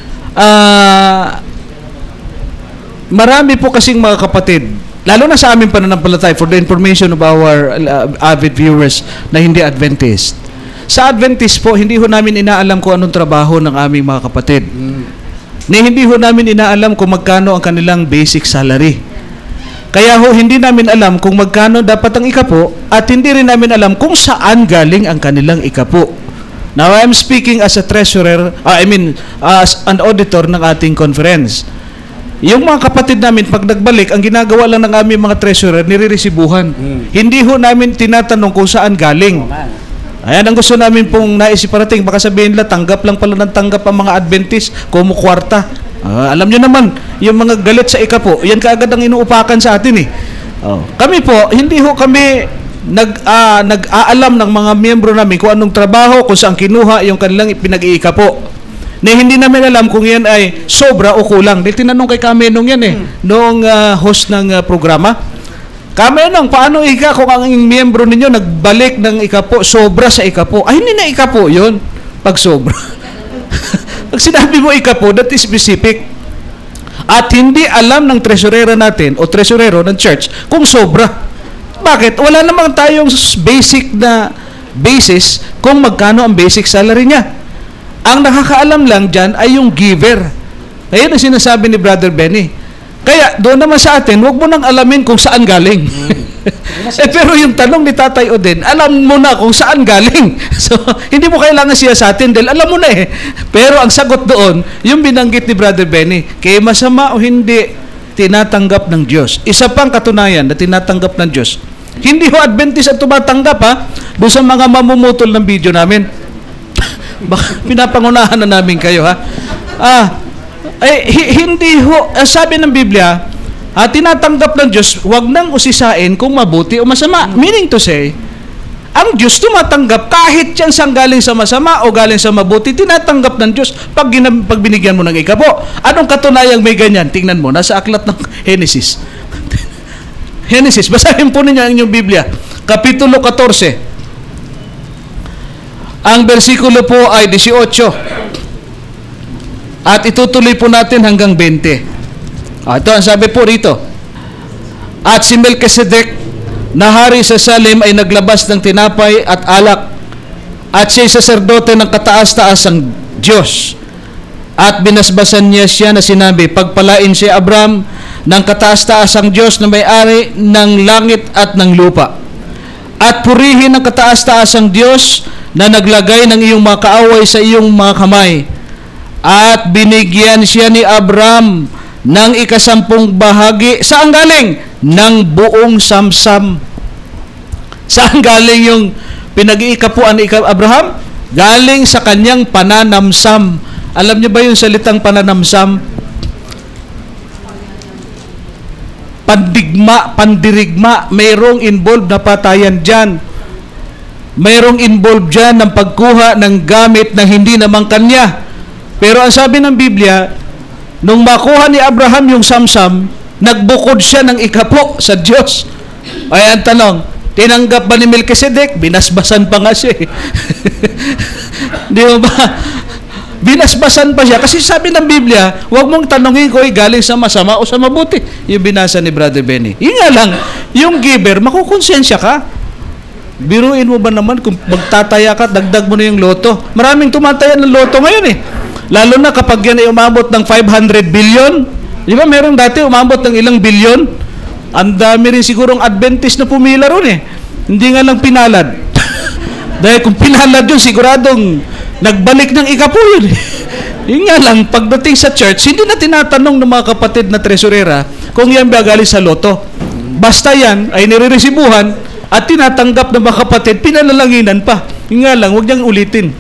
Speaker 7: Marami po kasing mga kapatid, lalo na sa aming pananampalataya, for the information of our avid viewers na hindi Adventist. Sa Adventist po, hindi ho namin inaalam kung anong trabaho ng aming mga kapatid. Hindi ho namin inaalam kung magkano ang kanilang basic salary. Kaya ho, hindi namin alam kung magkano dapat ang ikapo at hindi rin namin alam kung saan galing ang kanilang ikapo. Now, I'm speaking as a treasurer, as an auditor ng ating conference. Yung mga kapatid namin, pag nagbalik, ang ginagawa lang ng aming mga treasurer, nire-resibuhan. Hindi ho namin tinatanong kung saan galing. Ayan ang gusto namin pong naisiparating. Baka sabihin nila, tanggap lang pala ng tanggap ang mga Adventist, kumukwarta. Alam nyo naman, yung mga galit sa ikapo, yan kaagad ang inuupakan sa atin eh. Kami po, hindi ho kami nag-aalam ng mga miyembro namin kung anong trabaho, kung saan kinuha yung kanilang pinag-iikapo. Hindi namin alam kung yan ay sobra o kulang. Dahil tinanong kay Kamenong yan eh, noong host ng programa. Kamenong, paano kung ang miyembro ninyo nagbalik ng ikapo, sobra sa ikapo? Ay, hindi na ikapo yun, pag sobra. Pag sinabi mo ikapo, that is specific. At hindi alam ng tresurera natin o tresurero ng church kung sobra. Bakit? Wala namang tayong basic na basis kung magkano ang basic salary niya. Ang nakakaalam lang dyan ay yung giver. Ayun ang sinasabi ni Brother Benny. Kaya doon naman sa atin, huwag mo nang alamin kung saan galing. Pero yung tanong ni Tatay Oden, alam mo na kung saan galing. So, hindi mo kailangan siya sa atin dahil alam mo na eh. Pero ang sagot doon, yung binanggit ni Brother Benny, kaya masama o hindi, tinatanggap ng Diyos. Isa pang katunayan na tinatanggap ng Diyos. Hindi ho Adventist ang tumatanggap ha, doon sa mga mamumutol ng video namin. Baka pinapangunahan na namin kayo ha. Hindi ho, sabi ng Biblia, tinatanggap ng Diyos, wag nang usisain kung mabuti o masama. Meaning to say, ang Diyos tumatanggap kahit yan sang galing sa masama o galing sa mabuti, tinatanggap ng Diyos pag binigyan mo ng ikapo. Anong katunayang may ganyan? Tingnan mo, nasa aklat ng Genesis. Genesis, basahin po ninyo ang inyong Biblia. Kapitulo 14. Ang bersikulo po ay 18. At itutuloy po natin hanggang 20. Ito ang sabi po rito. At si Melchizedek na hari sa Salem ay naglabas ng tinapay at alak. At siya'y saserdote ng kataas-taasang Diyos. At binasbasan niya siya na sinabi, pagpalain si Abraham ng kataas-taasang Diyos na may-ari ng langit at ng lupa. At purihin ng kataas-taasang Diyos na naglagay ng iyong mga kaaway sa iyong mga kamay. At binigyan siya ni Abraham ng 10 bahagi. Saan galing? Ng buong samsam. Saan galing yung pinag-iikapuan ni Abraham? Galing sa kanyang pananamsam. Alam niyo ba yung salitang pananamsam? Pandigma, pandirigma, mayroong involved na patayan dyan. Mayroong involved dyan ng pagkuha ng gamit na hindi naman kanya. Pero ang sabi ng Biblia, nung makuha ni Abraham yung samsam, nagbukod siya ng ikapo sa Diyos. Ay, ang tanong, tinanggap ba ni Melchizedek? Binasbasan pa nga siya. Di ba? Binasbasan pa siya. Kasi sabi ng Biblia, huwag mong tanongin ko galing sa masama o sa mabuti. Yung binasa ni Brother Benny. Yun nga lang, yung giver, makukonsensya ka. Biruin mo ba naman kung magtataya ka, dagdag mo na yung loto. Maraming tumataya ng loto ngayon eh. Lalo na kapag yan ay umabot ng 500 billion. Di ba meron dati umabot ng ilang billion? Ang dami rin sigurong Adventist na pumila ron eh. Hindi nga lang pinalad. Dahil kung pinalad yun, siguradong nagbalik ng ikapo yun. Yun nga lang, pagdating sa church, hindi na tinatanong ng mga kapatid na tresurera kung yan ba galing sa loto. Basta yan ay nireresibuhan at tinatanggap ng mga kapatid, pinalalanginan pa. Yun nga lang, huwag niyang ulitin.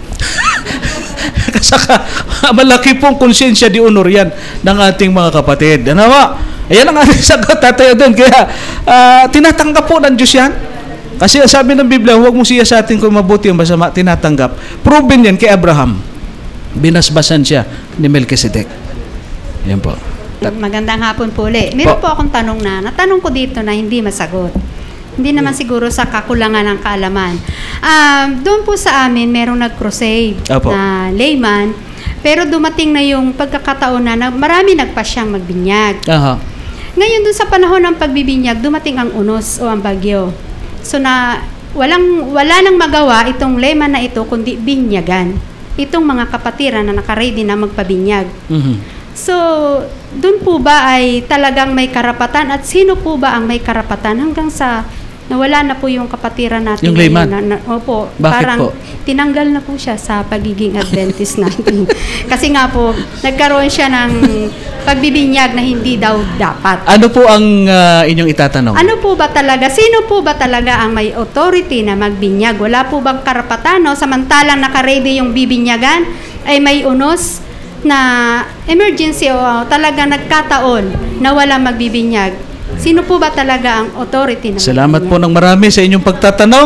Speaker 7: Kasaka, malaki pong konsensya di honor yan ng ating mga kapatid. Ano ba? Ayan ang ating sagot, tatayo doon. Kaya, tinatanggap po ng Diyos yan. Kasi sabi ng Biblia, huwag mo siya sa atin kung mabuti o masama, tinatanggap. Proven yan kay Abraham. Binasbasan siya ni Melchizedek. Yan po.
Speaker 10: Magandang hapon po ulit. Meron po akong tanong natanong ko dito na hindi masagot. Hindi naman siguro sa kakulangan ng kaalaman. Doon po sa amin, merong nag-crusade na layman, pero dumating na yung pagkakataon na marami nagpasyang magbinyag. Ngayon, doon sa panahon ng pagbibinyag, dumating ang unos o ang bagyo. So na wala nang magawa itong layman na ito kundi binyagan. Itong mga kapatiran na nakaready na magpabinyag. So, doon po ba ay talagang may karapatan at sino po ba ang may karapatan hanggang sa nawala na po yung kapatiran natin?
Speaker 7: Yung layman?
Speaker 10: Opo.
Speaker 7: Bakit
Speaker 10: parang
Speaker 7: po?
Speaker 10: Tinanggal na po siya sa pagiging Adventist natin. Kasi nga po, nagkaroon siya ng pagbibinyag na hindi daw dapat.
Speaker 7: Ano po ang inyong itatanong?
Speaker 10: Ano po ba talaga? Sino po ba talaga ang may authority na magbinyag? Wala po bang karapatan? No? Samantalang nakaready yung bibinyagan, ay may unos na emergency o talaga nagkataon na wala magbibinyag. Sino po ba talaga ang authority na
Speaker 7: Salamat po ng marami sa inyong pagtatanong.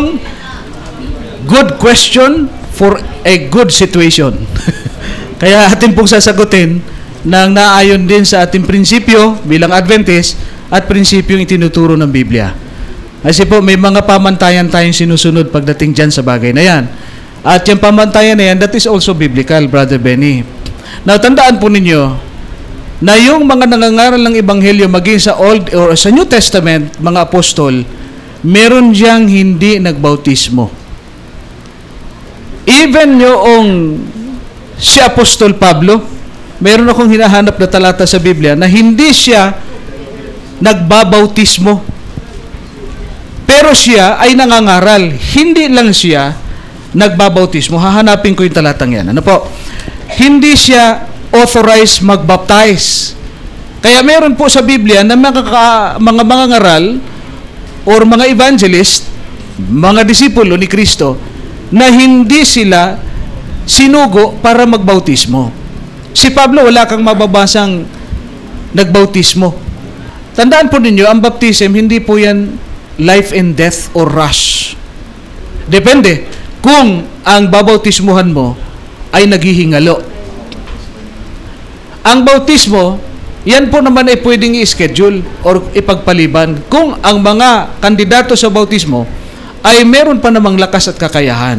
Speaker 7: Good question for a good situation. Kaya atin pong sasagutin nang naayon din sa ating prinsipyo bilang Adventist at prinsipyong itinuturo ng Biblia. Kasi po may mga pamantayan tayong sinusunod pagdating dyan sa bagay na yan. At yung pamantayan na yan, that is also biblical, Brother Benny. Now, tandaan po ninyo na yung mga nangangaral ng Ebanghelyo maging sa Old or sa New Testament, mga apostol, meron diyang hindi nagbautismo. Even yung si Apostol Pablo, meron akong hinahanap na talata sa Biblia na hindi siya nagbabautismo. Pero siya ay nangangaral. Hindi lang siya nagbabautismo. Hahanapin ko yung talatang yan. Ano po? Hindi siya authorized magbaptize. Kaya meron po sa Biblia na mga ngaral or mga evangelist, mga disipulo ni Kristo, na hindi sila sinugo para magbautismo. Si Pablo, wala kang mababasang nagbautismo. Tandaan po ninyo, ang baptism, hindi po yan life and death or rush. Depende kung ang babautismuhan mo ay naghihingalo. Ang bautismo yan po naman ay pwedeng i-schedule or ipagpaliban kung ang mga kandidato sa bautismo ay meron pa namang lakas at kakayahan.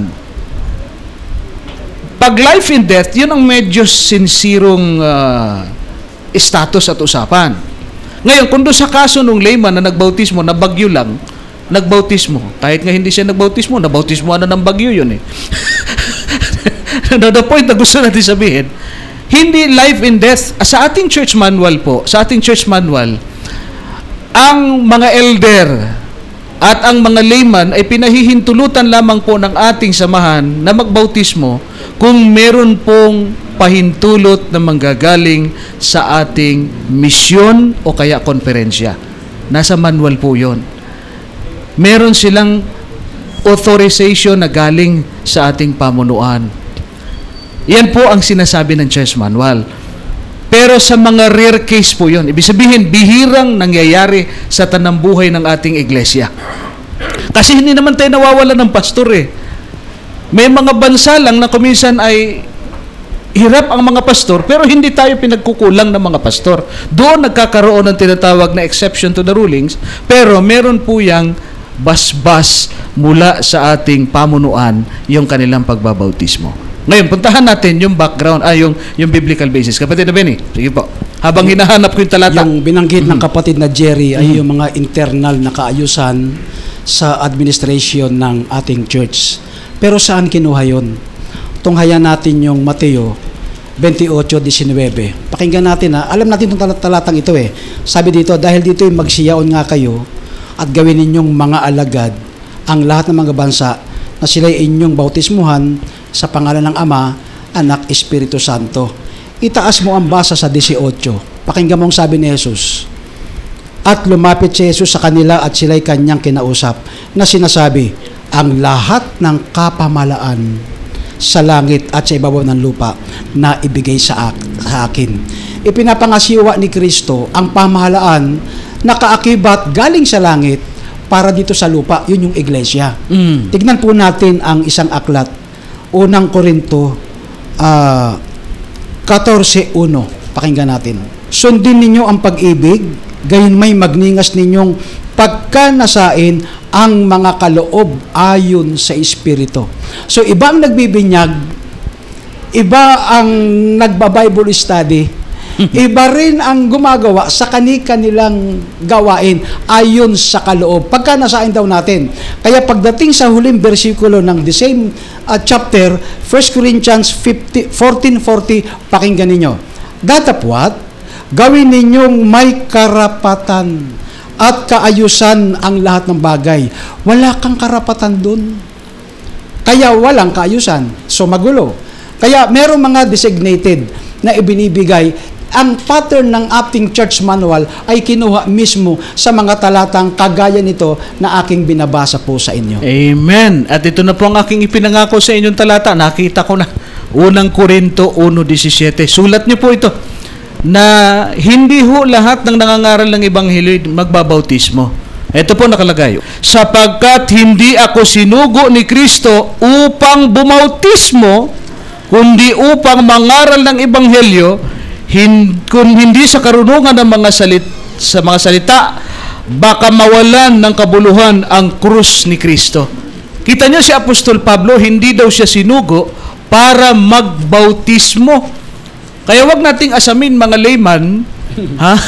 Speaker 7: Pag life and death, yun ang medyo sinsirong status at usapan. Ngayon, kung doon sa kaso nung layman na nagbautismo, na bagyo lang, nagbautismo, kahit nga hindi siya nagbautismo, nabautismo na ng bagyo yun eh. The point na gusto natin sabihin, hindi life and death. Sa ating church manual po, ang mga elder at ang mga layman ay pinahihintulutan lamang po ng ating samahan na magbautismo kung meron pong pahintulot na manggagaling sa ating misyon o kaya konferensya. Nasa manual po yun. Meron silang authorization na galing sa ating pamunuan. Yan po ang sinasabi ng church manual. Pero sa mga rare case po yun. Ibig sabihin, bihirang nangyayari sa tanambuhay ng ating iglesia. Kasi hindi naman tayo nawawala ng pastor eh. May mga bansa lang na kuminsan ay hirap ang mga pastor, pero hindi tayo pinagkukulang ng mga pastor. Doon nagkakaroon ng tinatawag na exception to the rulings, pero meron po yang basbas mula sa ating pamunuan yung kanilang pagbabautismo. Ngayon, puntahan natin yung background, yung biblical basis. Kapatid na Benny, sige po. Habang hinahanap ko yung talata.
Speaker 8: Yung binanggit ng kapatid na Jerry ay yung mga internal na kaayusan sa administration ng ating church. Pero saan kinuha yun? Tunghayan natin yung Mateo 28:19. Pakinggan natin ha. Alam natin itong talatang ito eh. Sabi dito, dahil dito magsiyaon nga kayo at gawin ninyong mga alagad ang lahat ng mga bansa na sila'y inyong bautismuhan sa pangalan ng Ama, Anak, Espiritu Santo. Itaas mo ang basa sa 18. Pakinggan mo ang sabi ni Jesus. At lumapit si Jesus sa kanila at sila'y kanyang kinausap na sinasabi, ang lahat ng kapamalaan sa langit at sa ibabaw ng lupa na ibigay sa akin. Ipinapangasiwa ni Kristo ang pamahalaan na kaakibat galing sa langit para dito sa lupa. Yun yung iglesia. Tignan po natin ang isang aklat. Unang Korinto 14:1. Pakinggan natin. Sundin ninyo ang pag-ibig, gayon may magningas ninyong pagkanasain ang mga kaloob ayon sa Espiritu. So, iba ang nagbibinyag, iba ang nagba-Bible study, iba rin ang gumagawa sa kanilang gawain ayon sa kaloob. Pagkanasain daw natin. Kaya pagdating sa huling bersikulo ng the same chapter, 1 Corinthians 14:40, pakinggan ninyo. Datapwat, gawin ninyong may karapatan at kaayusan ang lahat ng bagay. Wala kang karapatan dun. Kaya walang kaayusan. So magulo. Kaya merong mga designated na ibinibigay. Ang pattern ng ating church manual ay kinuha mismo sa mga talatang kagaya nito na aking binabasa po sa inyo.
Speaker 7: Amen. At ito na po ang aking ipinangako sa inyong talata. Nakita ko na. Unang Korinto 1:17. Sulat niyo po ito. Na hindi ho lahat ng nangangaral ng Ebanghelyo magbabautismo. Ito po nakalagay. Sapagkat hindi ako sinugo ni Kristo upang bumautismo, kundi upang mangaral ng Ebanghelyo, kung hindi sa karunungan ng mga salita, baka mawalan ng kabuluhan ang krus ni Kristo. Kita niyo si Apostol Pablo, hindi daw siya sinugo para magbautismo. Kaya wag nating asamin mga layman, ha?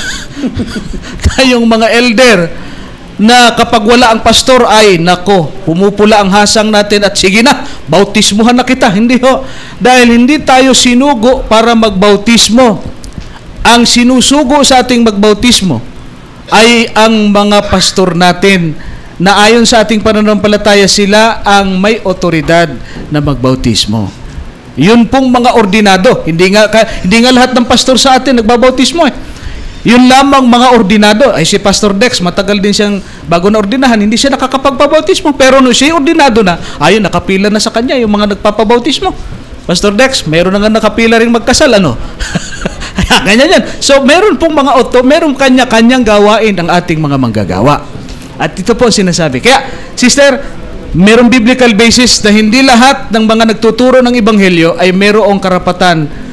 Speaker 7: Tayong mga elder na kapag wala ang pastor ay nako, pumupula ang hasang natin at sige na, bautismuhan na kita. Hindi ho. Dahil hindi tayo sinugo para magbautismo. Ang sinusugo sa ating magbautismo ay ang mga pastor natin na ayon sa ating pananampalataya sila ang may otoridad na magbautismo. Yun pong mga ordinado. Hindi nga lahat ng pastor sa atin nagbabautismo eh. Yun lamang mga ordinado. Ay si Pastor Dex, matagal din siyang bago na ordinahan, hindi siya nakakapagbabautismo. Pero no siya ordinado na, ayun, nakapila na sa kanya yung mga nagpapabautismo. Pastor Dex, meron na nga nakapila rin magkasal, ano? Ganyan yan. So, meron pong mga meron kanya-kanyang gawain ang ating mga manggagawa. At ito po ang sinasabi. Kaya, sister, merong biblical basis na hindi lahat ng mga nagtuturo ng Ebanghelyo ay merong karapatan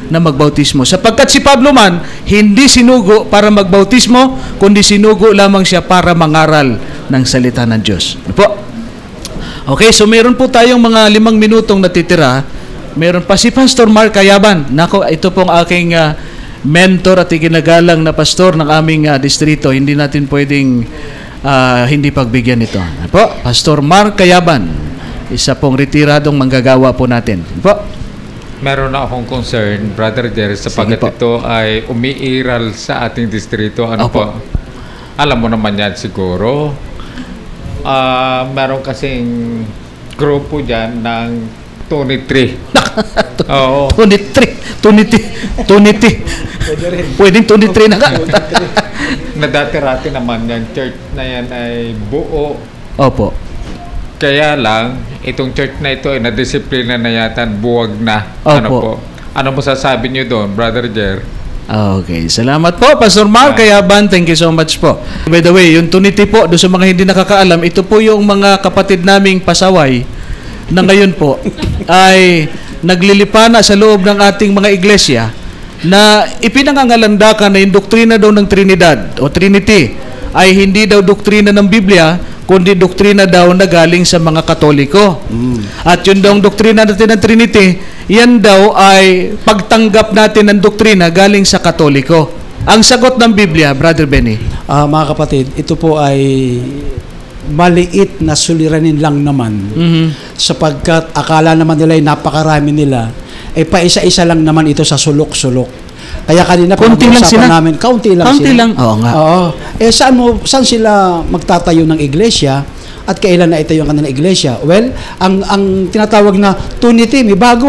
Speaker 7: na magbautismo. Sapagkat si Pablo man, hindi sinugo para magbautismo, kundi sinugo lamang siya para mangaral ng salita ng Diyos. Ano po? Okay, so meron po tayong mga 5 minutong natitira. Meron pa si Pastor Mark Kayaban. Nako, ito pong aking mentor at iginagalang na pastor ng aming distrito. Hindi natin pwedeng hindi pagbigyan ito. Ano po? Pastor Mark Kayaban. Isa pong retiradong manggagawa po natin. Ano po?
Speaker 13: Meron na akong concern, Brother Jerry, sapagkat ito ay umiiral sa ating distrito. Ano po? Alam mo naman yan siguro. Meron kasing grupo dyan ng Tunitri. Oo. Tunitri. Pwedeng Tunitri na ka. Nadatirati naman yan. Church na yan ay buo. Opo. Kaya lang, itong church na ito ay nadisiplina na yata, buwag na. Opo. Ano po? Ano mo sasabi niyo doon, Brother Jer?
Speaker 7: Okay. Salamat po, Pastor Mark Kayaban. Thank you so much po. By the way, yung Tuniti po, doon sa mga hindi nakakaalam, ito po yung mga kapatid naming pasaway na ngayon po ay naglilipana sa loob ng ating mga iglesia na ipinangangalandakan na yung doktrina daw ng Trinidad o Trinity ay hindi daw doktrina ng Biblia, kundi doktrina daw na galing sa mga Katoliko. At yun daw ang doktrina natin ng Trinity, yan daw ay pagtanggap natin ng doktrina galing sa Katoliko. Ang sagot ng Biblia, Brother Benny?
Speaker 8: Mga kapatid, ito po ay maliit na suliranin lang naman, sapagkat akala naman nila ay napakarami nila, paisa-isa lang naman ito sa sulok-sulok. Kaya kanina pinag-uusapan namin, kaunti lang sila.
Speaker 7: Oo nga.
Speaker 8: Oo. Saan sila magtatayo ng iglesia at kailan na itayo ang kanilang iglesia? Well, ang tinatawag na Tunity, may bago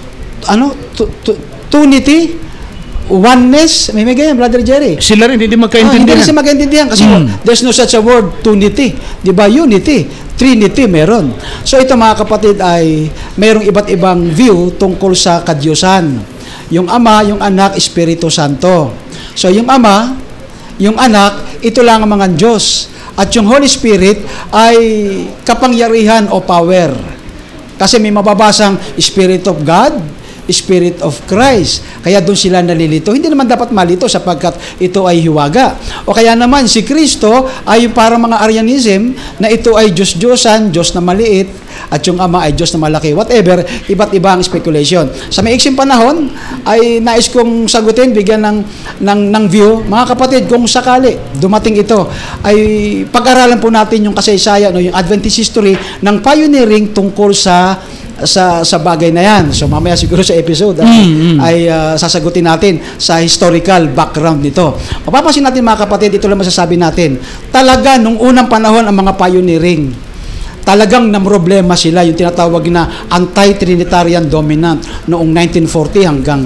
Speaker 8: Tunity, oneness, may ganyan, Brother Jerry.
Speaker 7: Sila rin hindi magkaintindihan.
Speaker 8: Hindi sila magkaintindihan kasi there's no such a word, Tunity. Di ba? Unity. Trinity meron. So ito mga kapatid ay mayroong iba't ibang view tungkol sa kadiyusan. Yung Ama, yung Anak, Espiritu Santo. So yung Ama, yung Anak, ito lang ang mga Diyos. At yung Holy Spirit ay kapangyarihan o power. Kasi may mababasang Spirit of God, Spirit of Christ. Kaya doon sila nalilito. Hindi naman dapat malito sapagkat ito ay hiwaga. O kaya naman si Kristo ay para mga Arianism na ito ay Diyos-Diyosan, Diyos na maliit, at yung Ama ay Diyos na malaki. Whatever, iba't ibang speculation. Sa maiksing panahon ay nais kong sagutin, bigyan ng view. Mga kapatid, kung sakali dumating ito, ay pag-aralan po natin yung kasaysayan o yung Adventist history ng pioneering tungkol sa bagay na yan. So mamaya siguro sa episode ay sasagutin natin sa historical background nito. Mapapansin natin mga kapatid, ito lang masasabi natin. Talaga nung unang panahon ang mga pioneering, talagang namroblema sila, yung tinatawag na anti-Trinitarian dominant noong 1940 hanggang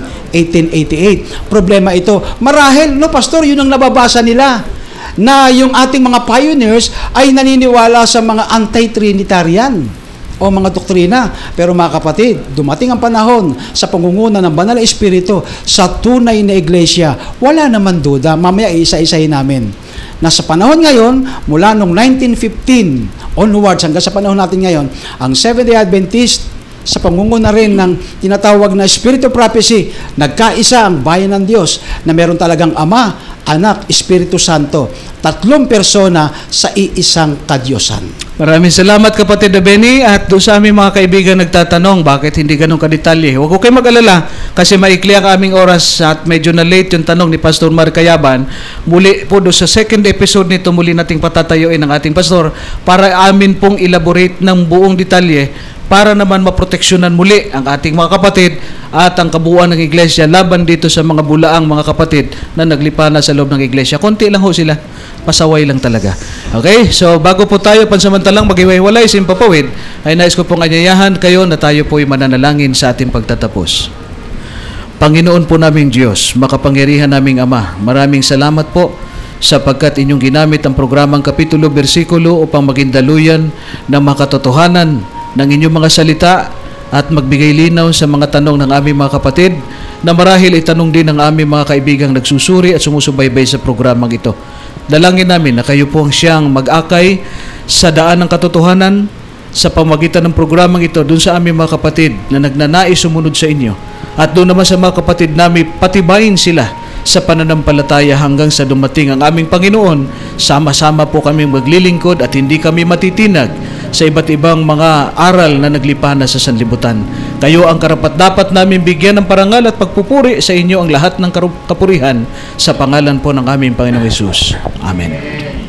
Speaker 8: 1888. Problema ito. Marahil, Pastor, yun ang nababasa nila, na yung ating mga pioneers ay naniniwala sa mga anti-Trinitarian o mga doktrina. Pero mga kapatid, dumating ang panahon sa pangunguna ng Banal na Espiritu sa tunay na iglesia, wala naman duda. Mamaya isa-isahin namin na sa panahon ngayon, mula noong 1915 onwards hanggang sa panahon natin ngayon, ang Seventh-day Adventist sa pangunguna rin ng tinatawag na Spirit of Prophecy, nagkaisa ang bayan ng Diyos na meron talagang Ama, Anak, Espiritu Santo, 3 persona sa iisang kadyosan.
Speaker 7: Maraming salamat kapatid na Benny, at doon sa aming mga kaibigan nagtatanong bakit hindi ganun kadetalye. Huwag ko kayo mag-alala kasi maikli ang aming oras at medyo na late yung tanong ni Pastor Mark Kayaban. Muli po doon sa second episode nito, muli nating patatayuin ang ating pastor para amin pong elaborate ng buong detalye para naman maproteksyonan muli ang ating mga kapatid at ang kabuuan ng iglesia laban dito sa mga bulaang mga kapatid na naglipana sa loob ng iglesia. Konti lang ho sila, pasaway lang talaga. Okay, so bago po tayo pansamantalang maghiwa-hiwalay sa Impapawid, ay nais ko pong anyayahan kayo na tayo po ay mananalangin sa ating pagtatapos. Panginoon po naming Diyos, makapangyarihan naming Ama, maraming salamat po sapagkat inyong ginamit ang programang Kapitulo Bersikulo upang maging daluyan ng mga katotohanan ng inyong mga salita at magbigay linaw sa mga tanong ng aming mga kapatid na marahil itanong din ng aming mga kaibigang nagsusuri at sumusubaybay sa programang ito. Dalangin namin na kayo po ang siyang mag-akay sa daan ng katotohanan, sa pamagitan ng programang ito doon sa aming mga kapatid na nagnanais sumunod sa inyo. At doon naman sa mga kapatid namin, patibayin sila sa pananampalataya hanggang sa dumating ang aming Panginoon. Sama-sama po kami maglilingkod at hindi kami matitinag sa iba't ibang mga aral na naglipana sa sanlibutan. Kayo ang karapat-dapat namin bigyan ng parangal at pagpupuri. Sa inyo ang lahat ng kapurihan sa pangalan po ng aming Panginoong Hesus. Amen.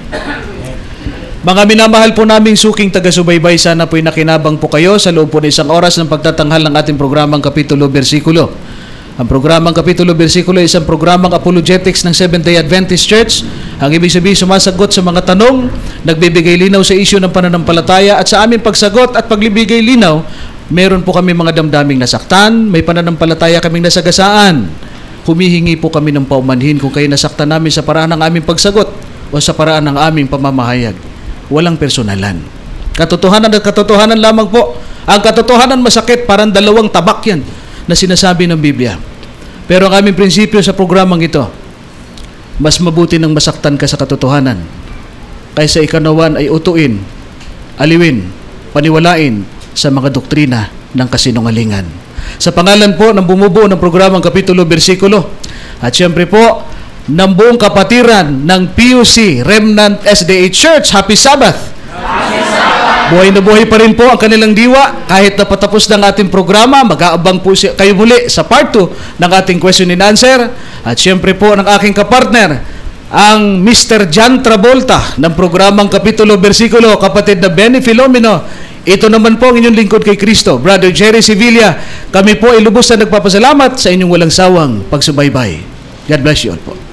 Speaker 7: Mga minamahal po naming suking taga-subaybay, sana po'y nakinabang po kayo sa loob po ng isang oras ng pagtatanghal ng ating programang Kapitulo Bersikulo. Ang programang Kapitulo Bersikulo ay isang programang apologetics ng Seventh-day Adventist Church. Ang ibig sabihin, sumasagot sa mga tanong, nagbibigay linaw sa isyu ng pananampalataya, at sa aming pagsagot at pagbibigay linaw, meron po kami mga damdaming nasaktan, may pananampalataya kaming nasagasaan. Humihingi po kami ng paumanhin kung kayo nasaktan namin sa paraan ng aming pagsagot o sa paraan ng aming pamamahayag. Walang personalan. Katotohanan at katotohanan lamang po. Ang katotohanan masakit, parang dalawang tabak yan na sinasabi ng Biblia. Pero ang aming prinsipyo sa programang ito, mas mabuti nang masaktan ka sa katotohanan kaysa ikanawan ay utuin, aliwin, paniwalain sa mga doktrina ng kasinungalingan. Sa pangalan po ng bumubuo ng programang Kapitulo Bersikulo, at siyempre po ng buong kapatiran ng PUC Remnant SDA Church, Happy Sabbath! Buhay na buhay pa rin po ang kanilang diwa. Kahit napatapos ng ating programa, mag-aabang po kayo muli sa part 2 ng ating question and answer. At siyempre po ng aking kapartner, ang Mr. John Travolta ng programang Kapitulo Bersikulo, kapatid na Benny Filomeno. Ito naman po ang inyong lingkod kay Kristo, Brother Jerry Sevilla. Kami po ay lubos na nagpapasalamat sa inyong walang sawang pagsubaybay. God bless you all po.